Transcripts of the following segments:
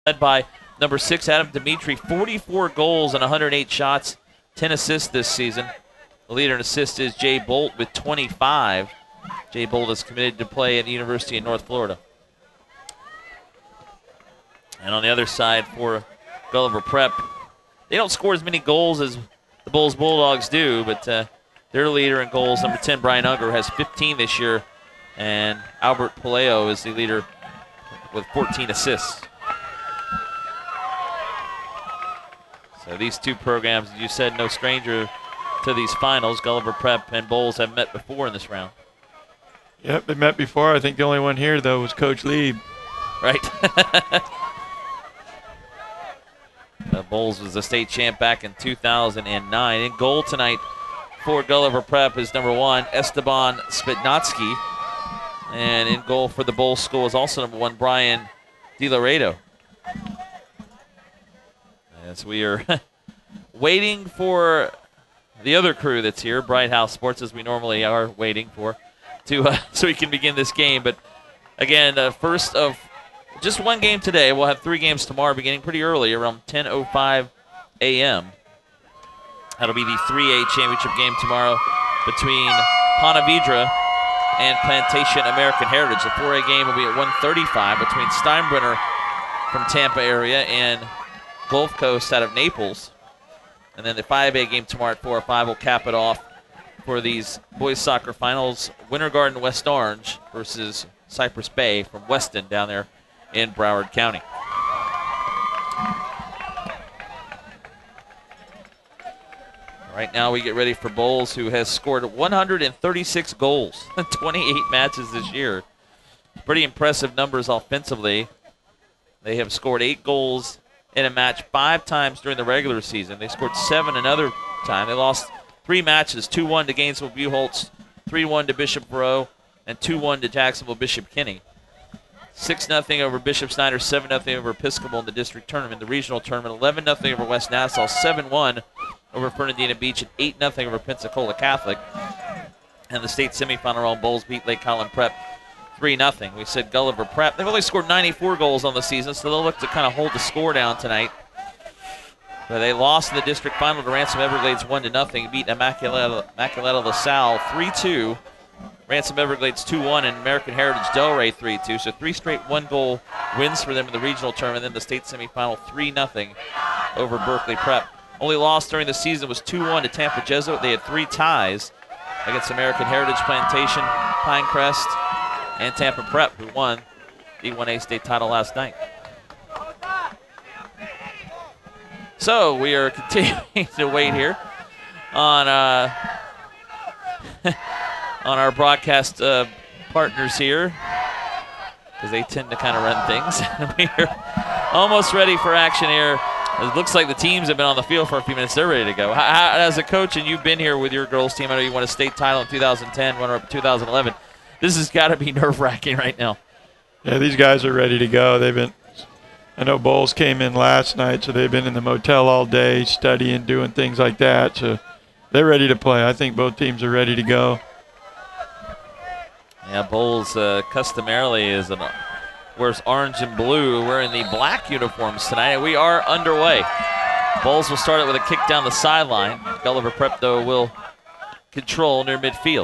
led by number 6, Adam Dimitri, 44 goals and 108 shots, 10 assists this season. The leader in assists is Jay Bolt with 25. Jay Bolt is committed to play at the University of North Florida. And on the other side for Gulliver Prep, they don't score as many goals as the Bulls Bulldogs do, but their leader in goals, number 10, Brian Unger, has 15 this year, and Albert Paleo is the leader with 14 assists. So these two programs, as you said, no stranger to these finals. Gulliver Prep and Bolles have met before in this round. Yep, they met before. I think the only one here, though, was Coach Lieb. Right. Bolles was the state champ back in 2009. In goal tonight for Gulliver Prep is number 1, Esteban Spitnatsky. And in goal for the Bolles school is also number 1, Brian DiLaredo. As we are waiting for the other crew that's here, Bright House Sports, as we normally are waiting for, to so we can begin this game. But again, first of just one game today. We'll have 3 games tomorrow, beginning pretty early, around 10:05 a.m. That'll be the 3A championship game tomorrow between Ponte Vedra and Plantation American Heritage. The 4A game will be at 1:35 between Steinbrenner from Tampa area and Gulf Coast out of Naples. And then the 5A game tomorrow at 4:05 will cap it off for these boys soccer finals. Winter Garden West Orange versus Cypress Bay from Weston down there in Broward County. Right now we get ready for Bolles, who has scored 136 goals in 28 matches this year. Pretty impressive numbers offensively. They have scored 8 goals in a match 5 times during the regular season. They scored 7 another time. They lost 3 matches, 2-1 to Gainesville Buchholz, 3-1 to Bishop Moreau, and 2-1 to Jacksonville Bishop Kinney. 6-0 over Bishop Snyder, 7-0 over Episcopal in the district tournament. The regional tournament, 11-0 over West Nassau, 7-1 over Fernandina Beach, and 8-0 over Pensacola Catholic. And the state semifinal round, Bolles beat Lake Collin Prep 3-0. We said Gulliver Prep. They've only scored 94 goals on the season, so they'll look to kind of hold the score down tonight. But they lost in the district final to Ransom Everglades 1-0. Beat Immaculata LaSalle 3-2. Ransom Everglades 2-1, and American Heritage Delray 3-2. So 3 straight 1-goal wins for them in the regional tournament. Then the state semifinal 3-0 over Berkeley Prep. Only loss during the season was 2-1 to Tampa Jesuit. They had 3 ties against American Heritage, Plantation, Pinecrest, and Tampa Prep, who won the 1A state title last night. So we are continuing to wait here on on our broadcast partners here, because they tend to kind of run things. We are almost ready for action here. It looks like the teams have been on the field for a few minutes. They're ready to go. As a coach, and you've been here with your girls team, I know you won a state title in 2010, runner-up in 2011. This has got to be nerve-wracking right now. Yeah, these guys are ready to go. They've been. I know Bolles came in last night, so they've been in the motel all day studying, doing things like that. So they're ready to play. I think both teams are ready to go. Yeah, Bolles customarily wears orange and blue. We're in the black uniforms tonight, and we are underway. Bolles will start it with a kick down the sideline. Gulliver Prep, though, will control near midfield.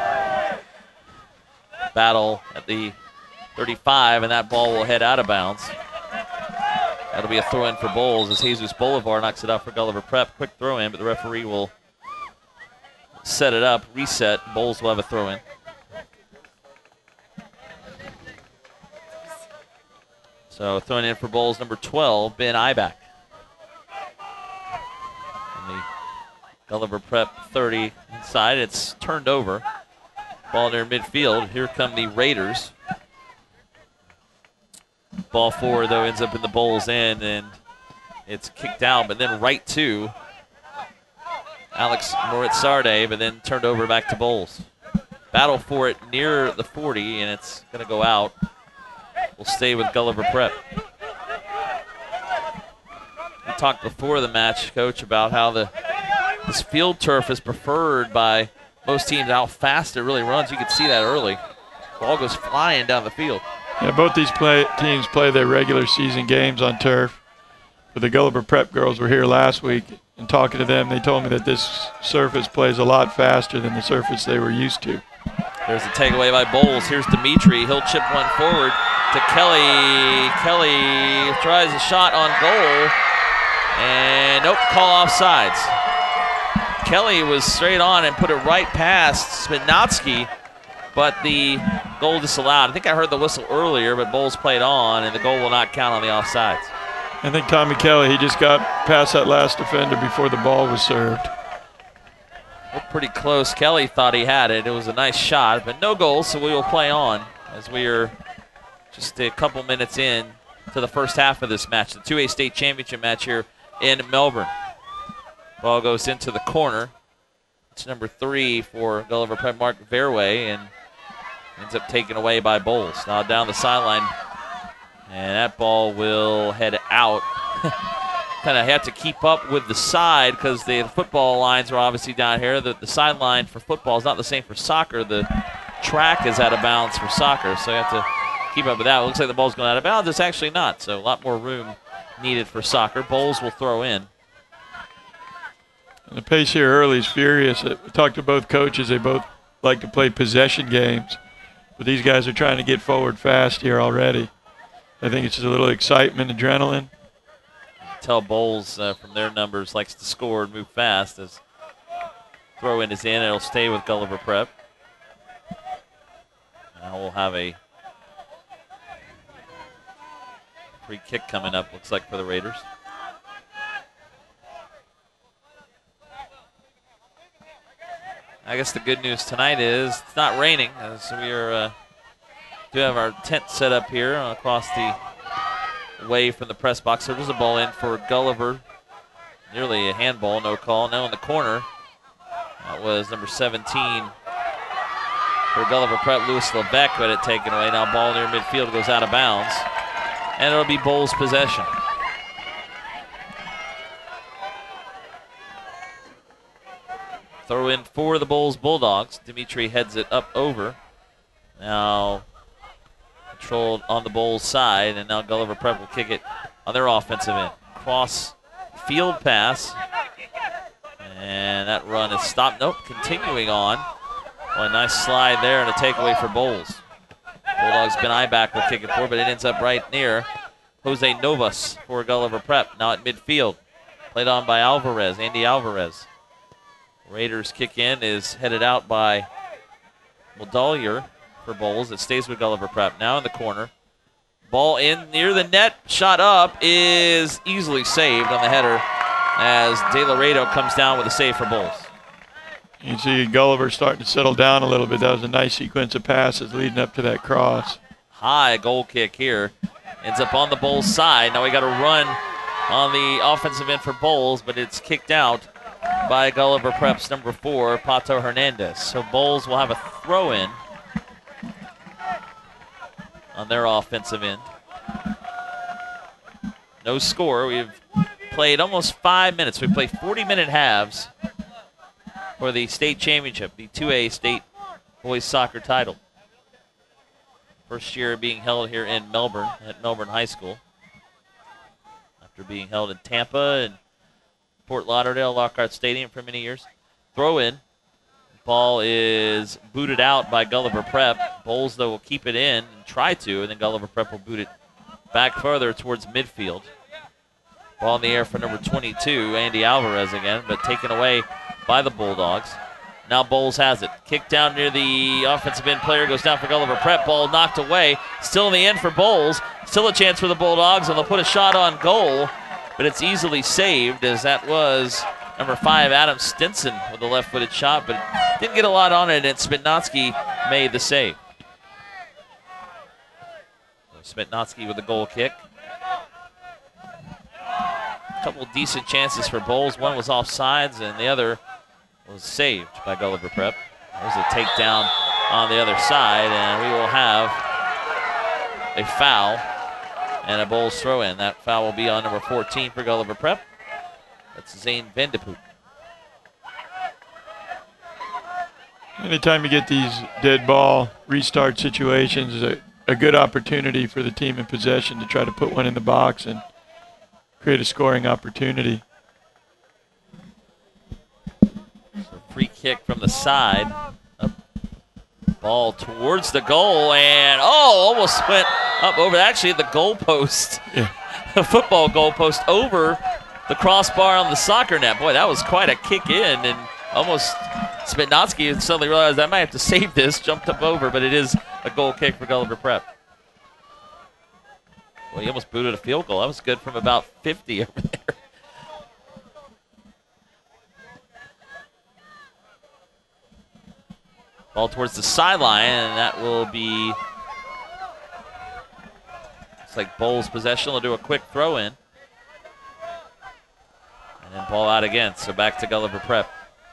Battle at the 35, and that ball will head out of bounds. That'll be a throw-in for Bolles as Jesus Bolivar knocks it out for Gulliver Prep. Quick throw-in, but the referee will set it up, reset. Bolles will have a throw-in. So throwing in for Bolles, number 12, Ben Ibach. And the Gulliver Prep 30 inside. It's turned over. Ball near midfield. Here come the Raiders. Ball forward, though, ends up in the Bolles end, and it's kicked out, but then right to Alex Moritz Sarde, but then turned over back to Bolles. Battle for it near the 40, and it's going to go out. We'll stay with Gulliver Prep. We talked before the match, Coach, about how this field turf is preferred by most teams, how fast it really runs. You can see that early. Ball goes flying down the field. Yeah, both these teams play their regular season games on turf. But the Gulliver Prep girls were here last week, and talking to them, they told me that this surface plays a lot faster than the surface they were used to. There's a takeaway by Bolles. Here's Dimitri. He'll chip one forward to Kelly. Kelly tries a shot on goal, and nope, call offsides. Kelly was straight on and put it right past Spinatsky, but the goal disallowed. I think I heard the whistle earlier, but Bolles played on, and the goal will not count on the offsides. I think Tommy Kelly, he just got past that last defender before the ball was served. Looked pretty close. Kelly thought he had it. It was a nice shot, but no goal, so we will play on as we are just a couple minutes in to the first half of this match, the 2A state championship match here in Melbourne. Ball goes into the corner. It's number 3 for Gulliver Prep, Mark Verway, and ends up taken away by Bolles. Now down the sideline, and that ball will head out. Kind of have to keep up with the side because the football lines are obviously down here. The sideline for football is not the same for soccer. The track is out of bounds for soccer, so you have to keep up with that. It looks like the ball's going out of bounds. It's actually not, so a lot more room needed for soccer. Bolles will throw in. And the pace here early is furious. We talked to both coaches. They both like to play possession games, but these guys are trying to get forward fast here already. I think it's just a little excitement, adrenaline. Tell Bolles from their numbers likes to score and move fast as throw in is in. It'll stay with Gulliver Prep. Now we'll have a free kick coming up, looks like, for the Raiders. I guess the good news tonight is it's not raining, as we are do have our tent set up here across the way from the press box. So there's a ball in for Gulliver. Nearly a handball, no call. Now in the corner, that was number 17 for Gulliver Prep, Louis Levesque, but it taken away. Now ball near midfield goes out of bounds, and it'll be Bolles' possession. Throw in for the Bolles Bulldogs. Dimitri heads it up over. Now controlled on the Bolles side, and now Gulliver Prep will kick it on their offensive end. Cross field pass, and that run is stopped. Nope, continuing on. Well, a nice slide there and a takeaway for Bolles. Bulldogs Ben back will kick it forward, but it ends up right near Jose Novas for Gulliver Prep. Now at midfield, played on by Alvarez, Andy Alvarez. Raiders kick in is headed out by Moldalier for Bolles. It stays with Gulliver Prep. Now in the corner. Ball in near the net. Shot up is easily saved on the header as De Laredo comes down with a save for Bolles. You can see Gulliver starting to settle down a little bit. That was a nice sequence of passes leading up to that cross. High goal kick here. Ends up on the Bolles side. Now we got a run on the offensive end for Bolles, but it's kicked out by Gulliver Prep's number 4, Pato Hernandez. So Bolles will have a throw-in on their offensive end. No score. We've played almost 5 minutes. We played 40-minute halves for the state championship, the 2A state boys soccer title. First year being held here in Melbourne at Melbourne High School, after being held in Tampa and Fort Lauderdale, Lockhart Stadium for many years. Throw in. Ball is booted out by Gulliver Prep. Bolles, though, will keep it in and try to, and then Gulliver Prep will boot it back further towards midfield. Ball in the air for number 22, Andy Alvarez again, but taken away by the Bulldogs. Now Bolles has it. Kick down near the offensive end player, goes down for Gulliver Prep. Ball knocked away. Still in the end for Bolles. Still a chance for the Bulldogs, and they'll put a shot on goal. But it's easily saved, as that was number 5, Adam Stinson, with a left-footed shot, but didn't get a lot on it, and Spitnatsky made the save. So Spitnatsky with a goal kick. A couple of decent chances for Bolles. One was offsides, and the other was saved by Gulliver Prep. There's a takedown on the other side, and we will have a foul and a Bolles throw-in. That foul will be on number 14 for Gulliver Prep. That's Zane Vandepoot. Anytime you get these dead ball restart situations, a good opportunity for the team in possession to try to put one in the box and create a scoring opportunity. So free kick from the side. Ball towards the goal, and almost went up over actually the goalpost. Yeah. The football goalpost over the crossbar on the soccer net. Boy, that was quite a kick in, and almost Spitnotsky suddenly realized I might have to save this, jumped up over, but it is a goal kick for Gulliver Prep. Well, he almost booted a field goal. That was good from about 50 over there. Ball towards the sideline, and that will be, looks like Bolles possession. Will do a quick throw in. And then ball out again, so back to Gulliver Prep.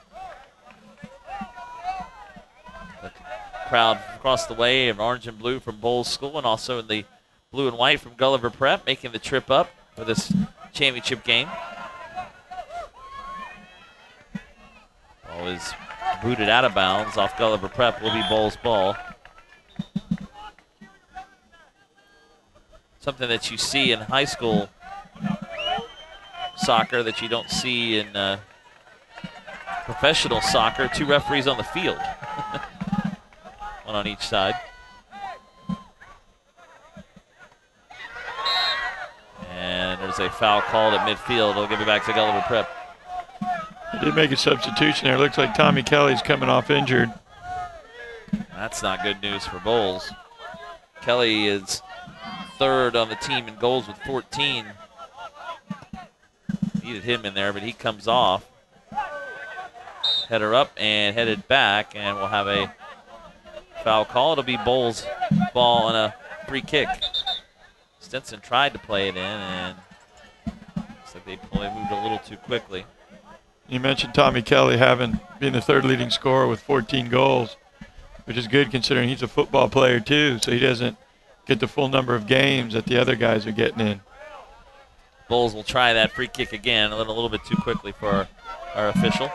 The crowd across the way in orange and blue from Bolles School, and also in the blue and white from Gulliver Prep, making the trip up for this championship game. Ball is booted out of bounds off Gulliver Prep. Will be Bolles' ball. Something that you see in high school soccer that you don't see in professional soccer. 2 referees on the field. One on each side. And there's a foul called at midfield. It'll give it back to Gulliver Prep. They did make a substitution there. Looks like Tommy Kelly's coming off injured. That's not good news for Bolles. Kelly is 3rd on the team in goals with 14. Needed him in there, but he comes off. Header up and headed back, and we'll have a foul call. It'll be Bolles' ball on a free kick. Stinson tried to play it in, and looks like they moved a little too quickly. You mentioned Tommy Kelly being the 3rd leading scorer with 14 goals, which is good considering he's a football player too, so he doesn't get the full number of games that the other guys are getting in. Bolles will try that free kick again, a little bit too quickly for our official.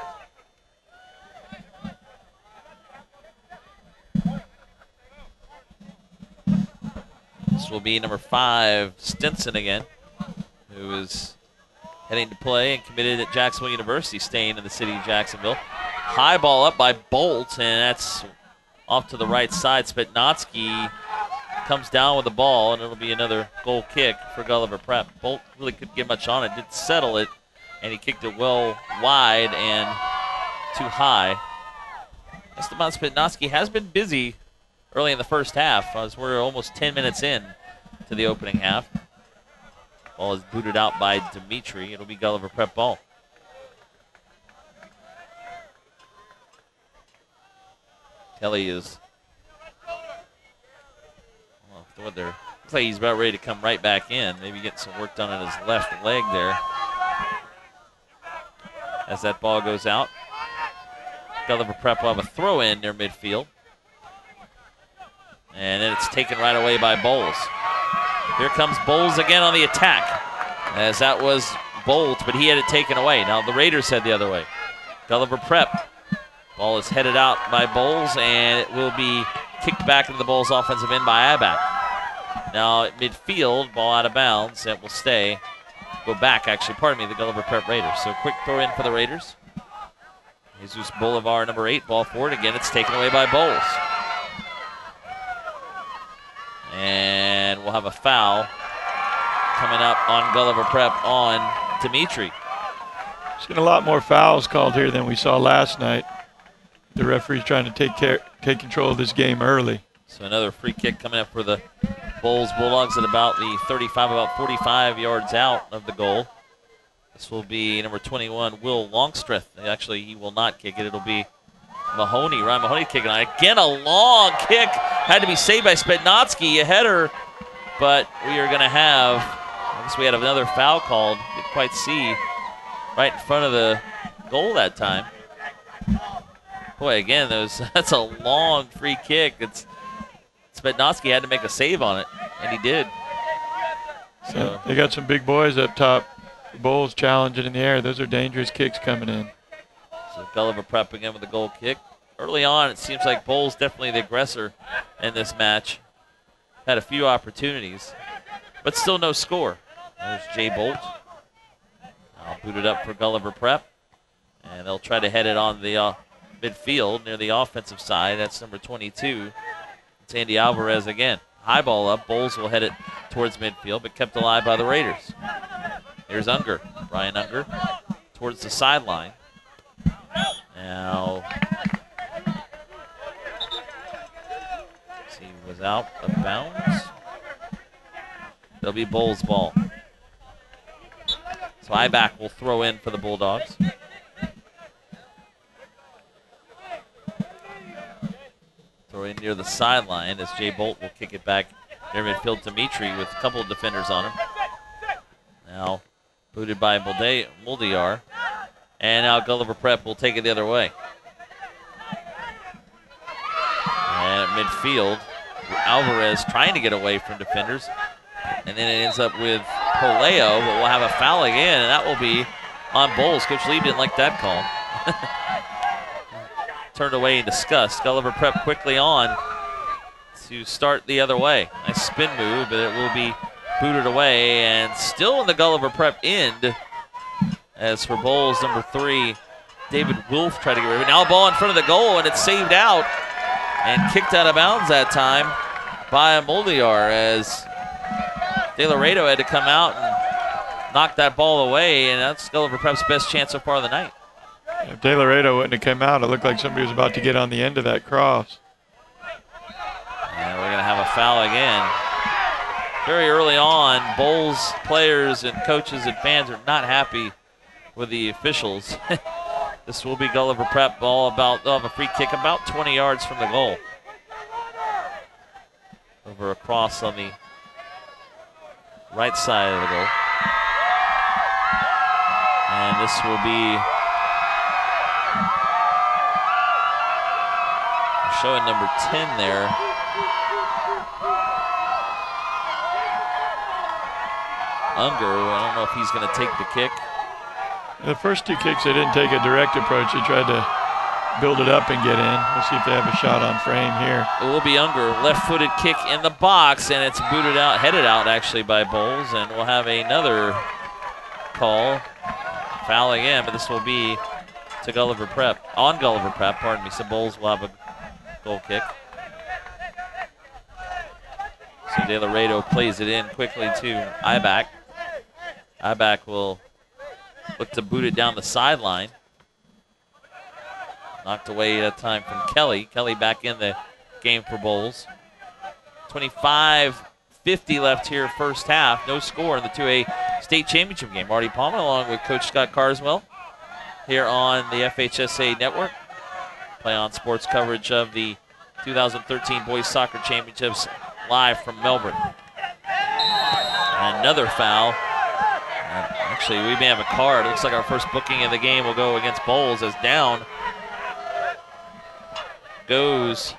This will be number 5, Stinson again, who is heading to play and committed at Jacksonville University, staying in the city of Jacksonville. High ball up by Bolt, and that's off to the right side. Spitnotsky comes down with the ball, and it'll be another goal kick for Gulliver Prep. Bolt really couldn't get much on it, did settle it, and he kicked it well wide and too high. Esteban Spitnotsky has been busy early in the first half, as we're almost 10 minutes in to the opening half. Ball is booted out by Dimitri. It'll be Gulliver Prep ball. Kelly is, looks like he's about ready to come right back in. Maybe getting some work done on his left leg there. As that ball goes out, Gulliver Prep will have a throw in near midfield. And then it's taken right away by Bolles. Here comes Bolles again on the attack, as that was Bolt, but he had it taken away. Now the Raiders head the other way. Gulliver Prep. Ball is headed out by Bolles, and it will be kicked back into the Bolles offensive end by Abak. Now at midfield, ball out of bounds. It will stay. Go back, actually, pardon me, the Gulliver Prep Raiders. So quick throw in for the Raiders. Jesus Bolivar, number 8, ball forward. Again, it's taken away by Bolles. And we'll have a foul coming up on Gulliver Prep on Dimitri. Seen a lot more fouls called here than we saw last night. The referee's trying to take control of this game early. So another free kick coming up for the Bolles Bulldogs at about the 35, about 45 yards out of the goal. This will be number 21, Will Longstreth. Actually, he will not kick it. It'll be Mahoney, Ryan Mahoney kicking on it. Again, a long kick. Had to be saved by Spitnotsky, a header. But we are going to have, I guess we had another foul called. Didn't quite see right in front of the goal that time. Boy, again, that's a long free kick. Spitnotsky had to make a save on it, and he did. So they got some big boys up top. Bolles challenging in the air. Those are dangerous kicks coming in. So Gulliver Prep again with the goal kick. Early on, it seems like Bolles definitely the aggressor in this match. had a few opportunities, but still no score. There's Jay Bolt. Now booted up for Gulliver Prep, and they'll try to head it on the midfield near the offensive side. That's number 22. It's Andy Alvarez again. High ball up. Bolles will head it towards midfield, but kept alive by the Raiders. Here's Unger. Brian Unger towards the sideline. Now, he was out of bounds. It'll be Bolles' ball. So Iback will throw in for the Bulldogs. Throw in near the sideline as Jay Bolt will kick it back near midfield to Mitri with a couple of defenders on him. Now booted by Moldiar. And now Gulliver Prep will take it the other way. And at midfield, Alvarez trying to get away from defenders. And then it ends up with Poleo, but we'll have a foul again, and that will be on Bolles. Coach Lee didn't like that call. Turned away in disgust. Gulliver Prep quickly on to start the other way. Nice spin move, but it will be booted away, and still in the Gulliver Prep end. As for Bolles, number 3, David Wolf tried to get rid of it. Now a ball in front of the goal, and it's saved out and kicked out of bounds that time by Moldiar as De Laredo had to come out and knock that ball away, and that's Gulliver Prep's best chance so far of the night. If De Laredo wouldn't have come out, it looked like somebody was about to get on the end of that cross. And we're going to have a foul again. Very early on, Bolles players and coaches and fans are not happy with the officials. This will be Gulliver Prep ball. They'll have a free kick about 20 yards from the goal. Over across on the right side of the goal. And this will be showing number 10 there. Unger, I don't know if he's going to take the kick. The first 2 kicks, they didn't take a direct approach. They tried to build it up and get in. We'll see if they have a shot on frame here. It will be Unger, left-footed kick in the box, and it's booted out, headed out actually by Bolles, and we'll have another call. Foul again, but this will be to Gulliver Prep. On Gulliver Prep, pardon me. So Bolles will have a goal kick. So De Laredo plays it in quickly to Iback. Iback will look to boot it down the sideline. Knocked away that time from Kelly. Kelly back in the game for Bolles. 25:50 left here first half. No score in the 2A state championship game. Marty Palmer along with Coach Scott Carswell here on the FHSAA network. Play on sports coverage of the 2013 Boys Soccer Championships live from Melbourne. And another foul. Actually, we may have a card. Looks like our first booking of the game will go against Bolles as down goes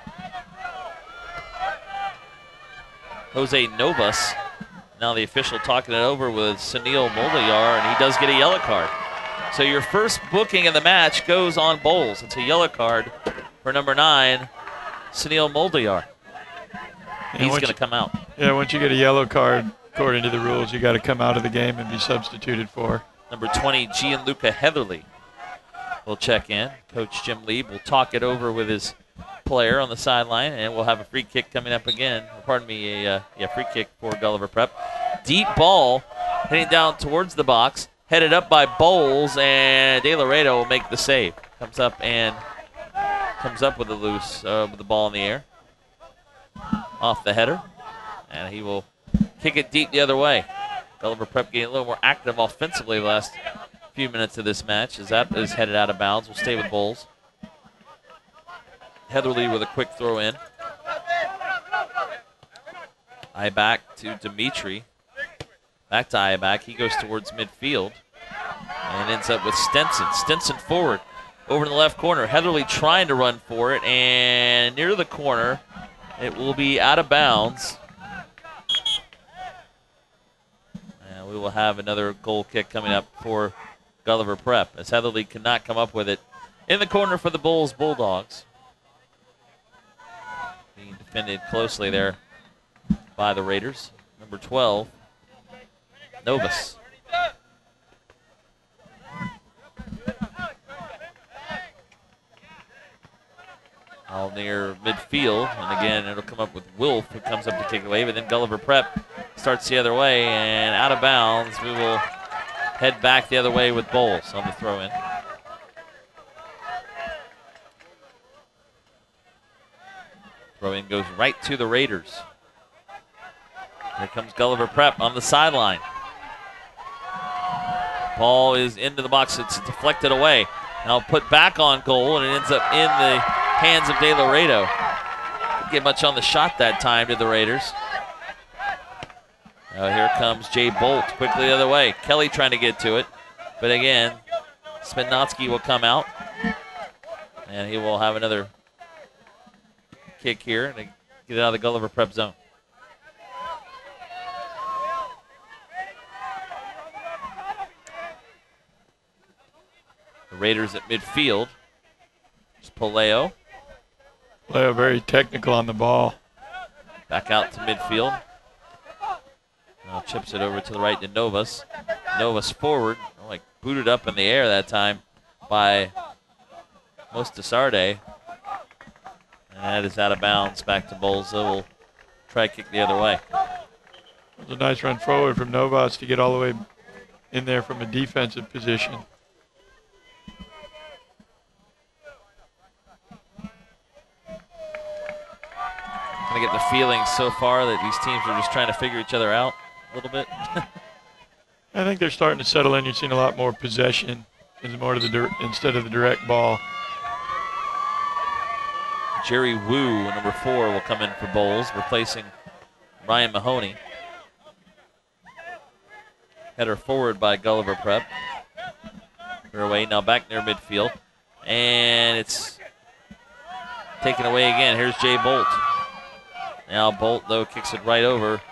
Jose Novas. Now the official talking it over with Sunil Moldiar, and he does get a yellow card. So your first booking of the match goes on Bolles. It's a yellow card for number 9, Sunil Moldiar. He's going to come out. Yeah, once you get a yellow card, according to the rules, you got to come out of the game and be substituted for. Number 20, Gianluca Heatherly will check in. Coach Jim Lieb will talk it over with his player on the sideline, and we'll have a free kick coming up again. Pardon me, a free kick for Gulliver Prep. Deep ball heading down towards the box, headed up by Bolles, and De Laredo will make the save. Comes up with the loose with the ball in the air, off the header, and he will kick it deep the other way. Gulliver Prep getting a little more active offensively the last few minutes of this match as that is headed out of bounds. We'll stay with Bolles. Heatherly with a quick throw in. Iback to Dimitri. Back to Iback. He goes towards midfield and ends up with Stenson. Stenson forward over in the left corner. Heatherly trying to run for it, and near the corner, it will be out of bounds. And we will have another goal kick coming up for Gulliver Prep as Heatherly cannot come up with it. In the corner for the Bolles Bulldogs. Being defended closely there by the Raiders. Number 12, Novus. All near midfield, and again, it'll come up with Wolf, who comes up to kick away, but then Gulliver Prep starts the other way, and out of bounds. We will head back the other way with Bolles on the throw-in. Throw-in goes right to the Raiders. Here comes Gulliver Prep on the sideline. Ball is into the box. It's deflected away. Now put back on goal, and it ends up in the hands of De Laredo. Didn't get much on the shot that time to the Raiders. Now here comes Jay Bolt quickly the other way. Kelly trying to get to it. But again, Spinatsky will come out. And he will have another kick here and get it out of the Gulliver Prep zone. The Raiders at midfield. It's Poleo. Poleo very technical on the ball. Back out to midfield. Now chips it over to the right to Novus. Novus forward. Like booted up in the air that time by Mostasarde. And that is out of bounds back to Bolles. Will try to kick the other way. It was a nice run forward from Novus to get all the way in there from a defensive position. I get the feeling so far that these teams are just trying to figure each other out a little bit. I think they're starting to settle in. You're seeing a lot more possession instead of the direct ball. Jerry Wu, number 4, will come in for Bolles, replacing Ryan Mahoney. Header forward by Gulliver Prep. They're away now back near midfield. And it's taken away again. Here's Jay Bolt. Now Bolt, though, kicks it right over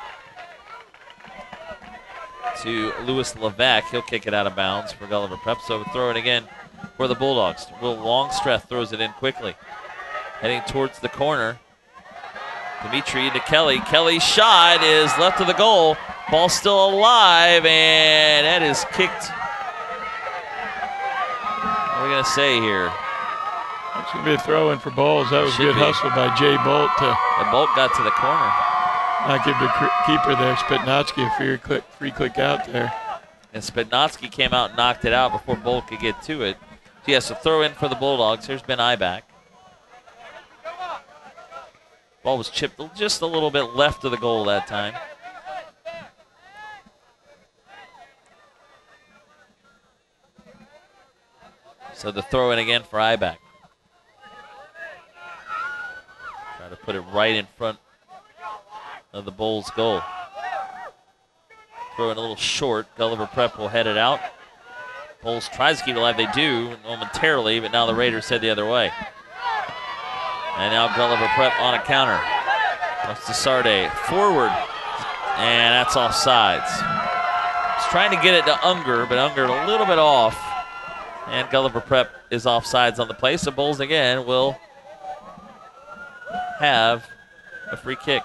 to Louis Levesque. He'll kick it out of bounds for Gulliver Prep. So throw it again for the Bulldogs. Will Longstreth throws it in quickly. Heading towards the corner. Dimitri to Kelly. Kelly's shot is left of the goal. Ball still alive, and that is kicked. What are we going to say here? It's going to be a throw-in for Bolles. That was a good hustle by Jay Bolt. The Bolt got to the corner. Not give the keeper there, Spitnatsky, a free click out there. And Spitnatsky came out and knocked it out before Bolt could get to it. So yes, a throw-in for the Bulldogs. Here's Ben Iback. Ball was chipped just a little bit left of the goal that time. So the throw-in again for Iback. Try to put it right in front of the Bulls' goal. Throw in a little short. Gulliver Prep will head it out. Bulls tries to keep it alive. They do momentarily, but now the Raiders head the other way. And now Gulliver Prep on a counter. That's to Sarde forward, and that's offsides. He's trying to get it to Unger, but Unger a little bit off. And Gulliver Prep is offsides on the play, so Bulls again will have a free kick.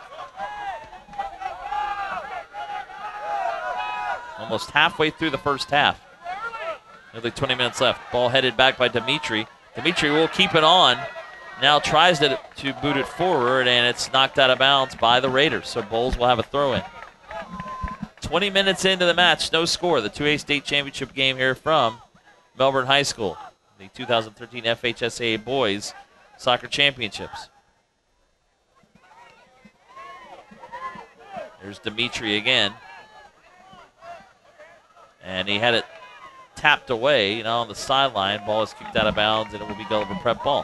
Almost halfway through the first half. Nearly 20 minutes left. Ball headed back by Dimitri. Dimitri will keep it on. Now tries to boot it forward, and it's knocked out of bounds by the Raiders. So Bulls will have a throw-in. 20 minutes into the match, no score. The 2A state championship game here from Melbourne High School. The 2013 FHSAA Boys Soccer Championships. There's Dimitri again. And he had it tapped away, on the sideline. Ball is kicked out of bounds, and it will be Gulliver Prep ball.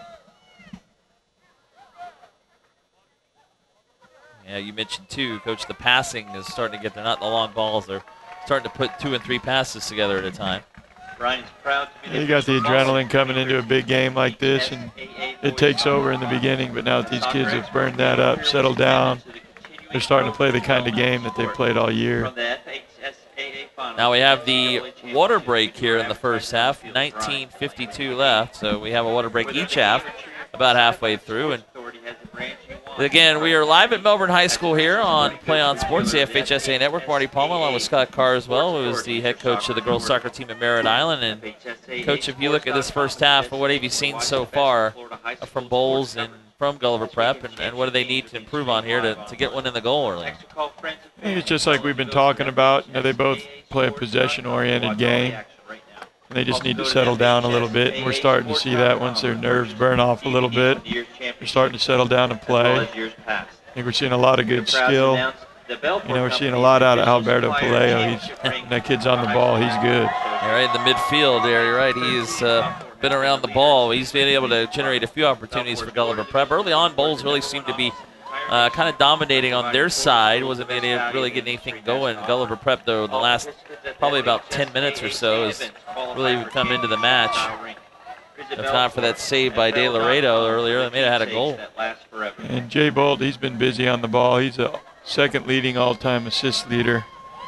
Yeah, you mentioned too, Coach, the passing is starting to get there. Not the long balls. They're starting to put 2 and 3 passes together at a time. Brian's proud to be You got the adrenaline coming into a big game like this, and it takes over in the beginning. But now that these kids have burned that up, settled down, they're starting to play the kind of game that they've played all year. Now we have the water break here in the first half. 19:52 left, so we have a water break each half, about halfway through. And Again, we are live at Melbourne High School here on Play On Sports, the FHSAA Network. Marty Palmer along with Scott Carr as well, who is the head coach of the girls soccer team at Merritt Island. And Coach, if you look at this first half, what have you seen so far from Bolles and from Gulliver Prep, and what do they need to improve on here to get one in the goal early? I think it's just like we've been talking about. You know, they both play a possession-oriented game. And they just need to settle down a little bit, and we're starting to see that once their nerves burn off a little bit. They're starting to settle down and play. I think we're seeing a lot of good skill. You know, we're seeing a lot out of Alberto Paleo. When that kid's on the ball, he's good. All right, in the midfield there, you're right. He's been around the ball. He's been able to generate a few opportunities for Gulliver Prep. Early on, Bolles really seemed to be kind of dominating on their side. Wasn't able to really get anything going. Gulliver Prep, though, the last probably about 10 minutes or so has really come into the match. If not for that save by De Laredo earlier, they may have had a goal. And Jay Bolt, he's been busy on the ball. He's a second leading all-time assist leader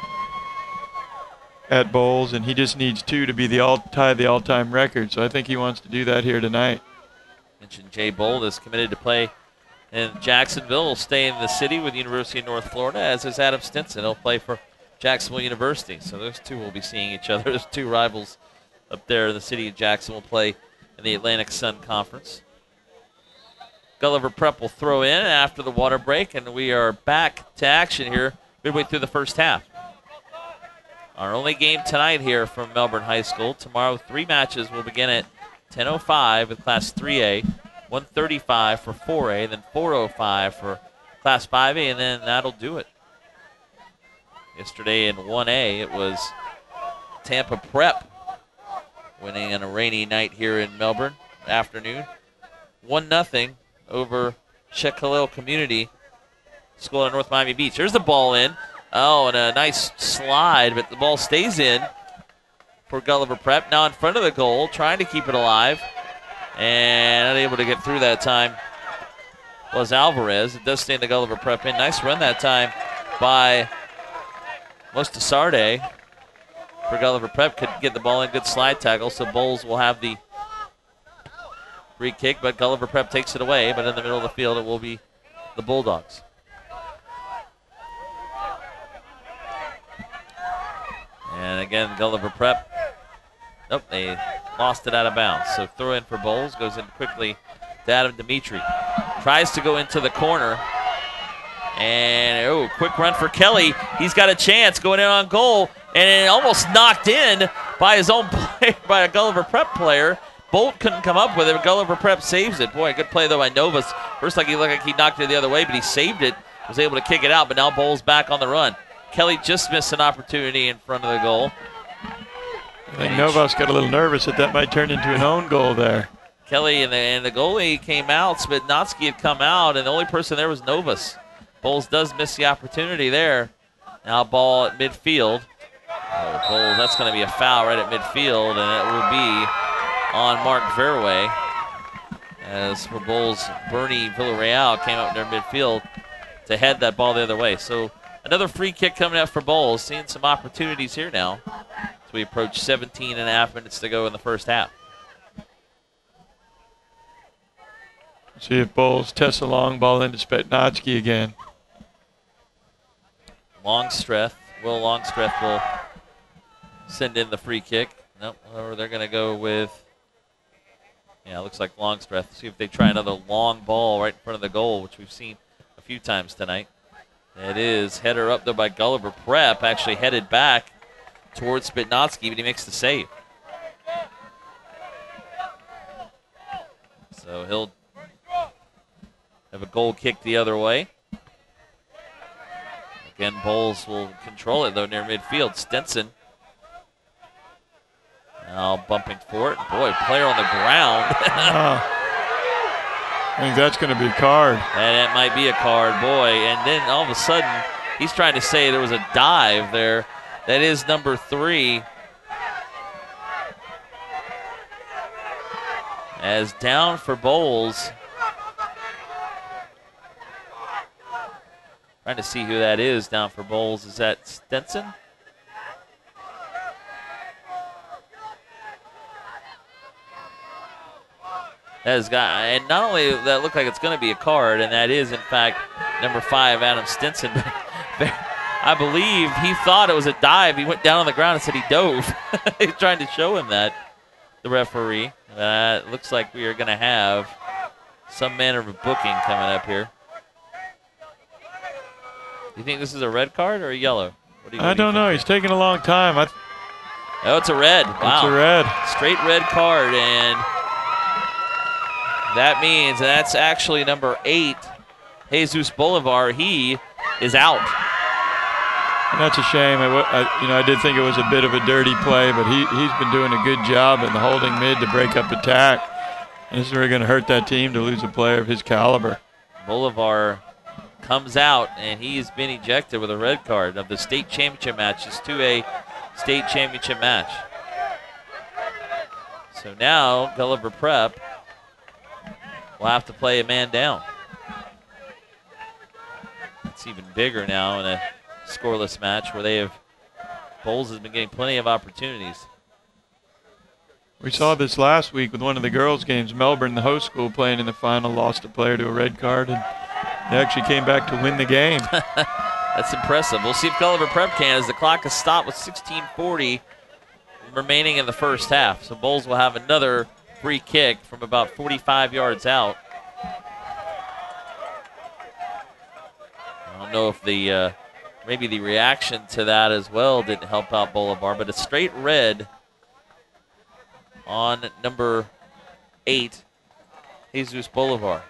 at Bolles, and he just needs 2 to be tie the all-time record. So I think he wants to do that here tonight. Mentioned Jay Bolt is committed to play in Jacksonville. Will stay in the city with the University of North Florida, as is Adam Stinson. He'll play for Jacksonville University. So those two will be seeing each other. Those two rivals up there in the city of Jackson will play in the Atlantic Sun Conference. Gulliver Prep will throw in after the water break, and we are back to action here midway through the first half. Our only game tonight here from Melbourne High School. Tomorrow, 3 matches will begin at 10:05 with Class 3A, 1:35 for 4A, then 4:05 for Class 5A, and then that'll do it. Yesterday in 1A, it was Tampa Prep winning on a rainy night here in Melbourne afternoon. 1-0 over Sheikh Khalil Community School in North Miami Beach. There's the ball in. Oh, and a nice slide, but the ball stays in for Gulliver Prep. Now in front of the goal, trying to keep it alive. And unable to get through that time was Alvarez. It does stay in the Gulliver Prep in. Nice run that time by Mostasarde for Gulliver Prep. Could get the ball in. Good slide tackle. So Bolles will have the free kick, but Gulliver Prep takes it away. But in the middle of the field, it will be the Bulldogs. And again, Gulliver Prep. Nope, they lost it out of bounds. So throw in for Bolles. Goes in quickly to Adam Dimitri. Tries to go into the corner. And, quick run for Kelly. He's got a chance going in on goal. And it almost knocked in by his own play, by a Gulliver Prep player. Bolt couldn't come up with it. Gulliver Prep saves it. Boy, good play, though, by Novus. First, he looked like he knocked it the other way, but he saved it. Was able to kick it out, but now Bolles back on the run. Kelly just missed an opportunity in front of the goal. I think Novas got a little nervous that might turn into an own goal there. Kelly and the goalie came out. Spitnotsky had come out, and the only person there was Novus. Bolles does miss the opportunity there. Now ball at midfield. Bolles, that's going to be a foul right at midfield, and it will be on Mark Verway. As for Bolles, Bernie Villarreal came out near midfield to head that ball the other way. So another free kick coming out for Bolles. Seeing some opportunities here now as we approach 17.5 minutes to go in the first half. See if Bolles tests a long ball into Spetnotsky again. Longstreth will send in the free kick. Nope, or they're going to go with, it looks like Longstreth. See if they try another long ball right in front of the goal, which we've seen a few times tonight. It is header up there by Gulliver Prep, actually headed back towards Spitnotsky, but he makes the save. So he'll have a goal kick the other way. Again, Bolles will control it, though, near midfield. Stenson now bumping for it. Boy, player on the ground. I think that's going to be a card. And it might be a card, boy. And then all of a sudden, he's trying to say there was a dive there. That is number 3. As down for Bolles. Trying to see who that is down for Bolles. Is that Stenson? has got, and not only that look like it's going to be a card, and that is in fact number 5, Adam Stinson. But I believe he thought it was a dive. He went down on the ground and said he dove. He's trying to show him that, the referee. Looks like we are going to have some manner of a booking coming up here. Do you think this is a red card or a yellow? I don't know. He's taking a long time. Oh, it's a red. Wow. It's a red. Straight red card, and that means that's actually number 8, Jesus Bolivar. He is out. And that's a shame. I did think it was a bit of a dirty play, but he's been doing a good job in the holding mid to break up attack. And this is really going to hurt that team to lose a player of his caliber. Bolivar comes out, and he's been ejected with a red card of the state championship match. This 2A state championship match. So now Gulliver Prep will have to play a man down. It's even bigger now in a scoreless match where Bolles has been getting plenty of opportunities. We saw this last week with one of the girls' games. Melbourne, the host school, playing in the final, lost a player to a red card, and they actually came back to win the game. That's impressive. We'll see if Gulliver Prep can, as the clock is stopped with 16:40 remaining in the first half. So Bolles will have another free kick from about 45 yards out. I don't know if maybe the reaction to that as well didn't help out Bolivar, but a straight red on number 8, Jesus Bolivar.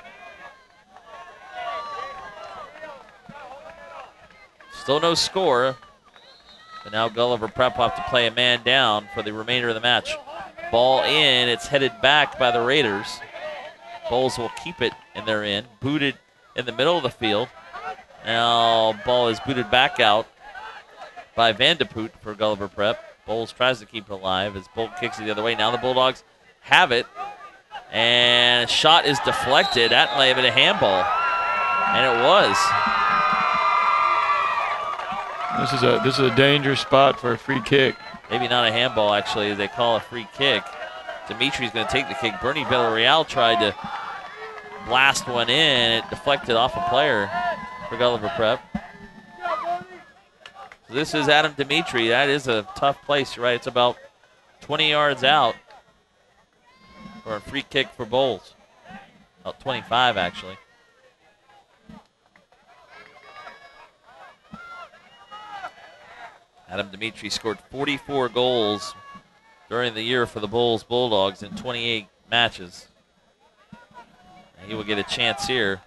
Still no score, but now Gulliver Prep will have to play a man down for the remainder of the match. Ball in, it's headed back by the Raiders. Bolles will keep it in their end. Booted in the middle of the field. Now ball is booted back out by Vandepoot for Gulliver Prep. Bolles tries to keep it alive as Bolt kicks it the other way. Now the Bulldogs have it, and shot is deflected. That may have been a handball, and it was. This is a dangerous spot for a free kick. Maybe not a handball, actually. They call a free kick. Dimitri's going to take the kick. Bernie Villarreal tried to blast one in. It deflected off a player for Gulliver Prep. So this is Adam Dimitri. That is a tough place, you're right? It's about 20 yards out for a free kick for Bolles. About 25, actually. Adam Dimitri scored 44 goals during the year for the Bolles Bulldogs in 28 matches. And he will get a chance here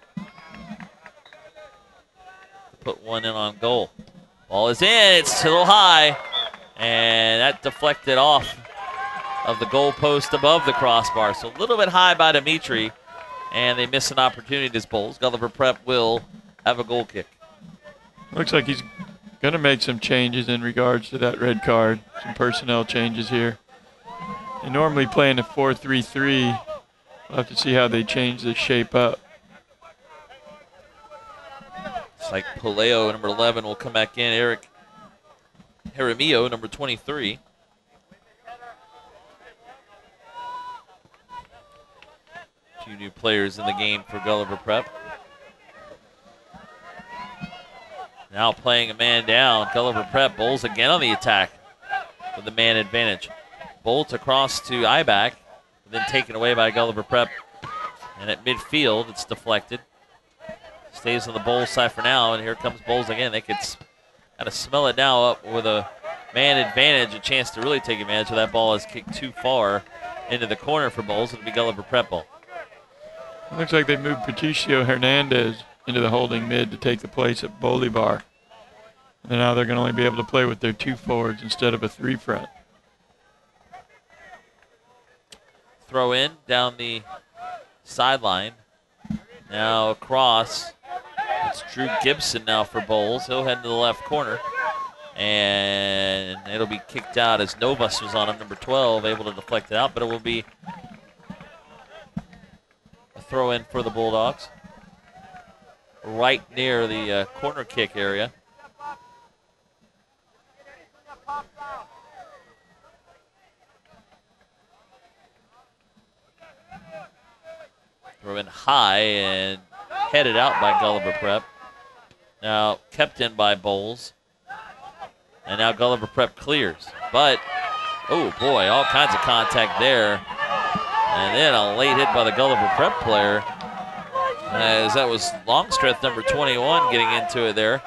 to put one in on goal. Ball is in, it's a little high, and that deflected off of the goal post above the crossbar. So a little bit high by Dimitri, and they miss an opportunity as Bolles. Gulliver Prep will have a goal kick. Looks like he's going to make some changes in regards to that red card. Some personnel changes here. They normally play in a 4-3-3. We'll have to see how they change the shape up. It's like Poleo, number 11, will come back in. Eric Jaramillo, number 23. Two new players in the game for Gulliver Prep. Now playing a man down. Gulliver Prep. Bolles again on the attack with the man advantage. Bolt across to Ibach, then taken away by Gulliver Prep. And at midfield, it's deflected. Stays on the Bolles side for now, and here comes Bolles again. They could kind of smell it now up with a man advantage, a chance to really take advantage of that ball is kicked too far into the corner for Bolles. It'll be Gulliver Prep ball. It looks like they've moved Patricio Hernandez into the holding mid to take the place of Bolivar. And now they're going to only be able to play with their 2 forwards instead of a 3 front. Throw in down the sideline. Now across. It's Drew Gibson now for Bolles. He'll head to the left corner. And it'll be kicked out as Novus was on him, number 12, able to deflect it out. But it will be a throw in for the Bulldogs. Right near the corner kick area. Throw in high and headed out by Gulliver Prep. Now kept in by Bolles. And now Gulliver Prep clears. But, oh boy, all kinds of contact there. And then a late hit by the Gulliver Prep player. As that was Longstreth, number 21, getting into it there.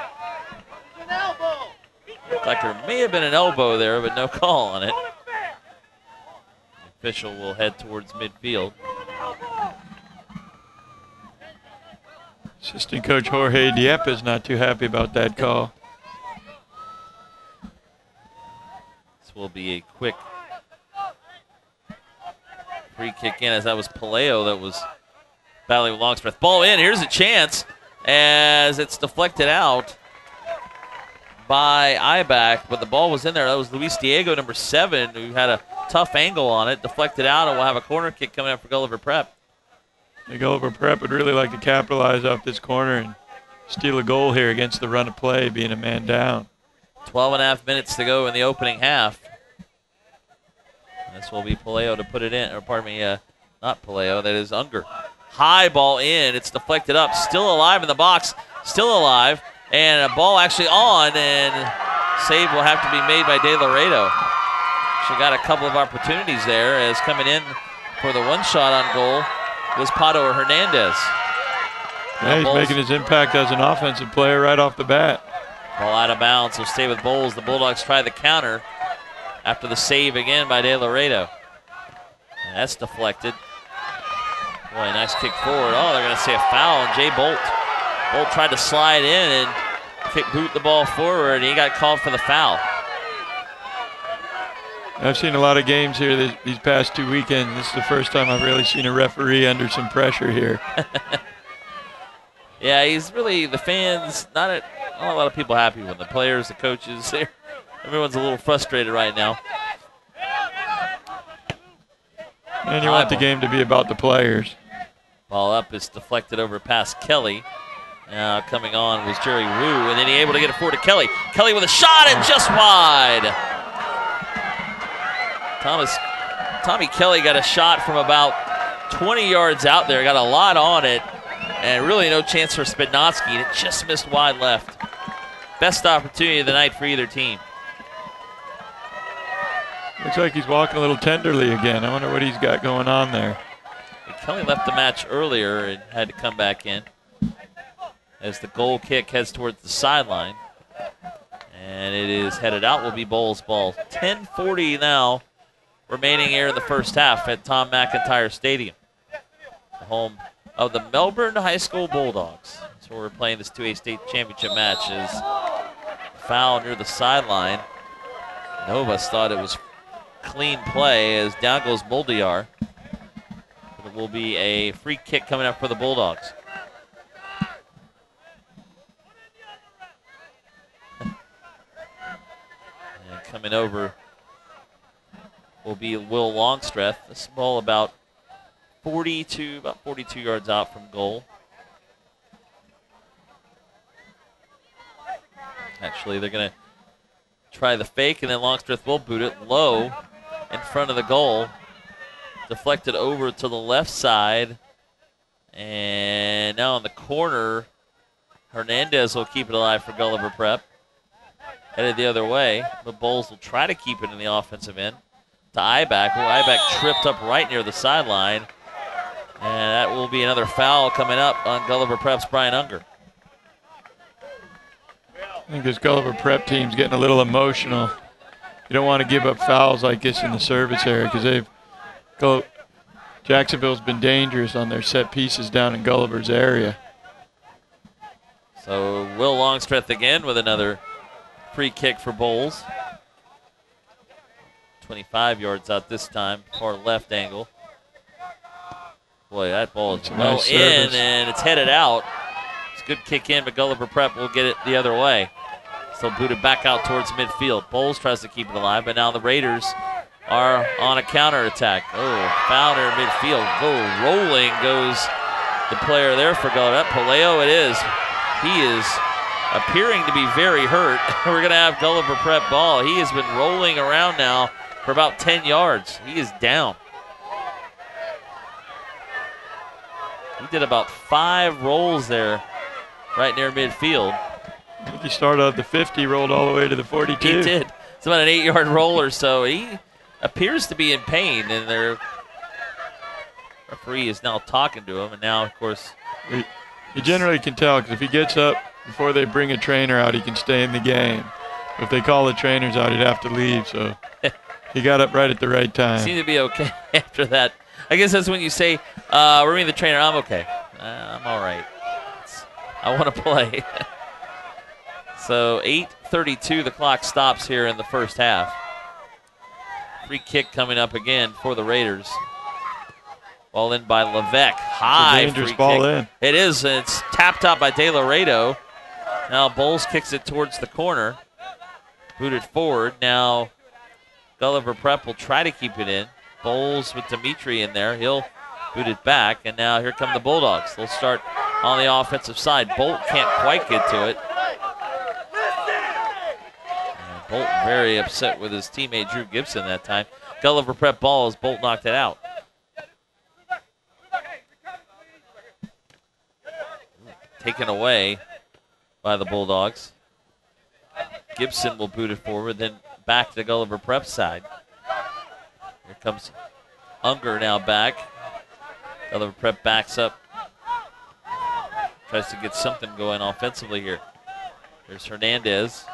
Looked like there may have been an elbow there, but no call on it. The official will head towards midfield. Assistant coach Jorge Dieppe is not too happy about that call. This will be a quick free kick in, as that was Paleo that was battling with Longstreth. Ball in, here's a chance as it's deflected out by Ibach, but the ball was in there. That was Luis Diego, number 7, who had a tough angle on it, deflected out, and we'll have a corner kick coming up for Gulliver Prep. The Gulliver Prep would really like to capitalize off this corner and steal a goal here against the run of play, being a man down. 12.5 minutes to go in the opening half. This will be Paleo to put it in, or pardon me, not Paleo, that is Unger. High ball in, it's deflected up, still alive in the box, still alive, and a ball actually on, and save will have to be made by De Laredo. She got a couple of opportunities there, as coming in for the one shot on goal was Pato Hernandez. Yeah, he's making his impact as an offensive player right off the bat. Ball out of bounds, will stay with Bolles. The Bulldogs try the counter after the save again by De Laredo. And that's deflected. Boy, nice kick forward. Oh, they're going to say a foul on Jay Bolt. Bolt tried to slide in and boot the ball forward, and he got called for the foul. I've seen a lot of games here these past 2 weekends. This is the first time I've really seen a referee under some pressure here. Yeah, he's really, the fans, not a lot of people happy with the players, the coaches. Everyone's a little frustrated right now. And you want the game to be about the players. Ball up is deflected over past Kelly. Now coming on was Jerry Wu, and then he able to get it forward to Kelly. Kelly with a shot and just wide. Tommy Kelly got a shot from about 20 yards out there, got a lot on it, and really no chance for Spednotsky, and it just missed wide left. Best opportunity of the night for either team. Looks like he's walking a little tenderly again. I wonder what he's got going on there. Kelly left the match earlier and had to come back in as the goal kick heads towards the sideline. And it is headed out, will be Bolles' ball. 10:40 now remaining here in the first half at Tom McIntyre Stadium, the home of the Melbourne High School Bulldogs. So we're playing this 2A state championship match. Is foul near the sideline. Novas thought it was clean play as down goes Moldiar. But it will be a free kick coming up for the Bulldogs. And coming over will be Will Longstreth. This ball about 42 yards out from goal. Actually, they're going to try the fake, and then Longstreth will boot it low in front of the goal. Deflected over to the left side. And now in the corner, Hernandez will keep it alive for Gulliver Prep. Headed the other way, but Bolles will try to keep it in the offensive end to Ibach. Well, Ibach tripped up right near the sideline. And that will be another foul coming up on Gulliver Prep's Brian Unger. I think this Gulliver Prep team's getting a little emotional. You don't want to give up fouls like this in the service area because Jacksonville's been dangerous on their set pieces down in Gulliver's area. So Will Longstreth again with another free kick for Bolles. 25 yards out this time, far left angle. Boy, that ball is well nice in, service. and it's headed out. It's a good kick in, but Gulliver Prep will get it the other way. So booted back out towards midfield. Bolles tries to keep it alive, but now the Raiders are on a counterattack. Oh, foul near midfield. Oh, rolling goes the player there for Gulliver. Paleo it is. He is appearing to be very hurt. We're going to have Gulliver Prep ball. He has been rolling around now for about 10 yards. He is down. He did about 5 rolls there right near midfield. I think he started at the 50, rolled all the way to the 42. He did. It's about an 8-yard roll or so. He appears to be in pain, and their referee is now talking to him. And now, of course, you generally can tell because if he gets up before they bring a trainer out, he can stay in the game. If they call the trainers out, he'd have to leave. So he got up right at the right time. Seemed to be okay after that. I guess that's when you say, we're meeting the trainer, I'm okay. I'm all right. I want to play. So 8:32, the clock stops here in the first half. Free kick coming up again for the Raiders. Ball in by Levesque. High it's a dangerous free ball kick. in. It is, and it's tapped out by De Laredo. Now Bolles kicks it towards the corner. Booted forward. Now Gulliver Prep will try to keep it in. Bolles with Dimitri in there. He'll boot it back, and now here come the Bulldogs. They'll start on the offensive side. Bolt can't quite get to it. And Bolt very upset with his teammate Drew Gibson that time. Gulliver Prep ball as Bolt knocked it out. Taken away by the Bulldogs. Gibson will boot it forward, then back to the Gulliver Prep side. Here comes Unger now back. Gulliver Prep backs up. Tries to get something going offensively here. There's Hernandez.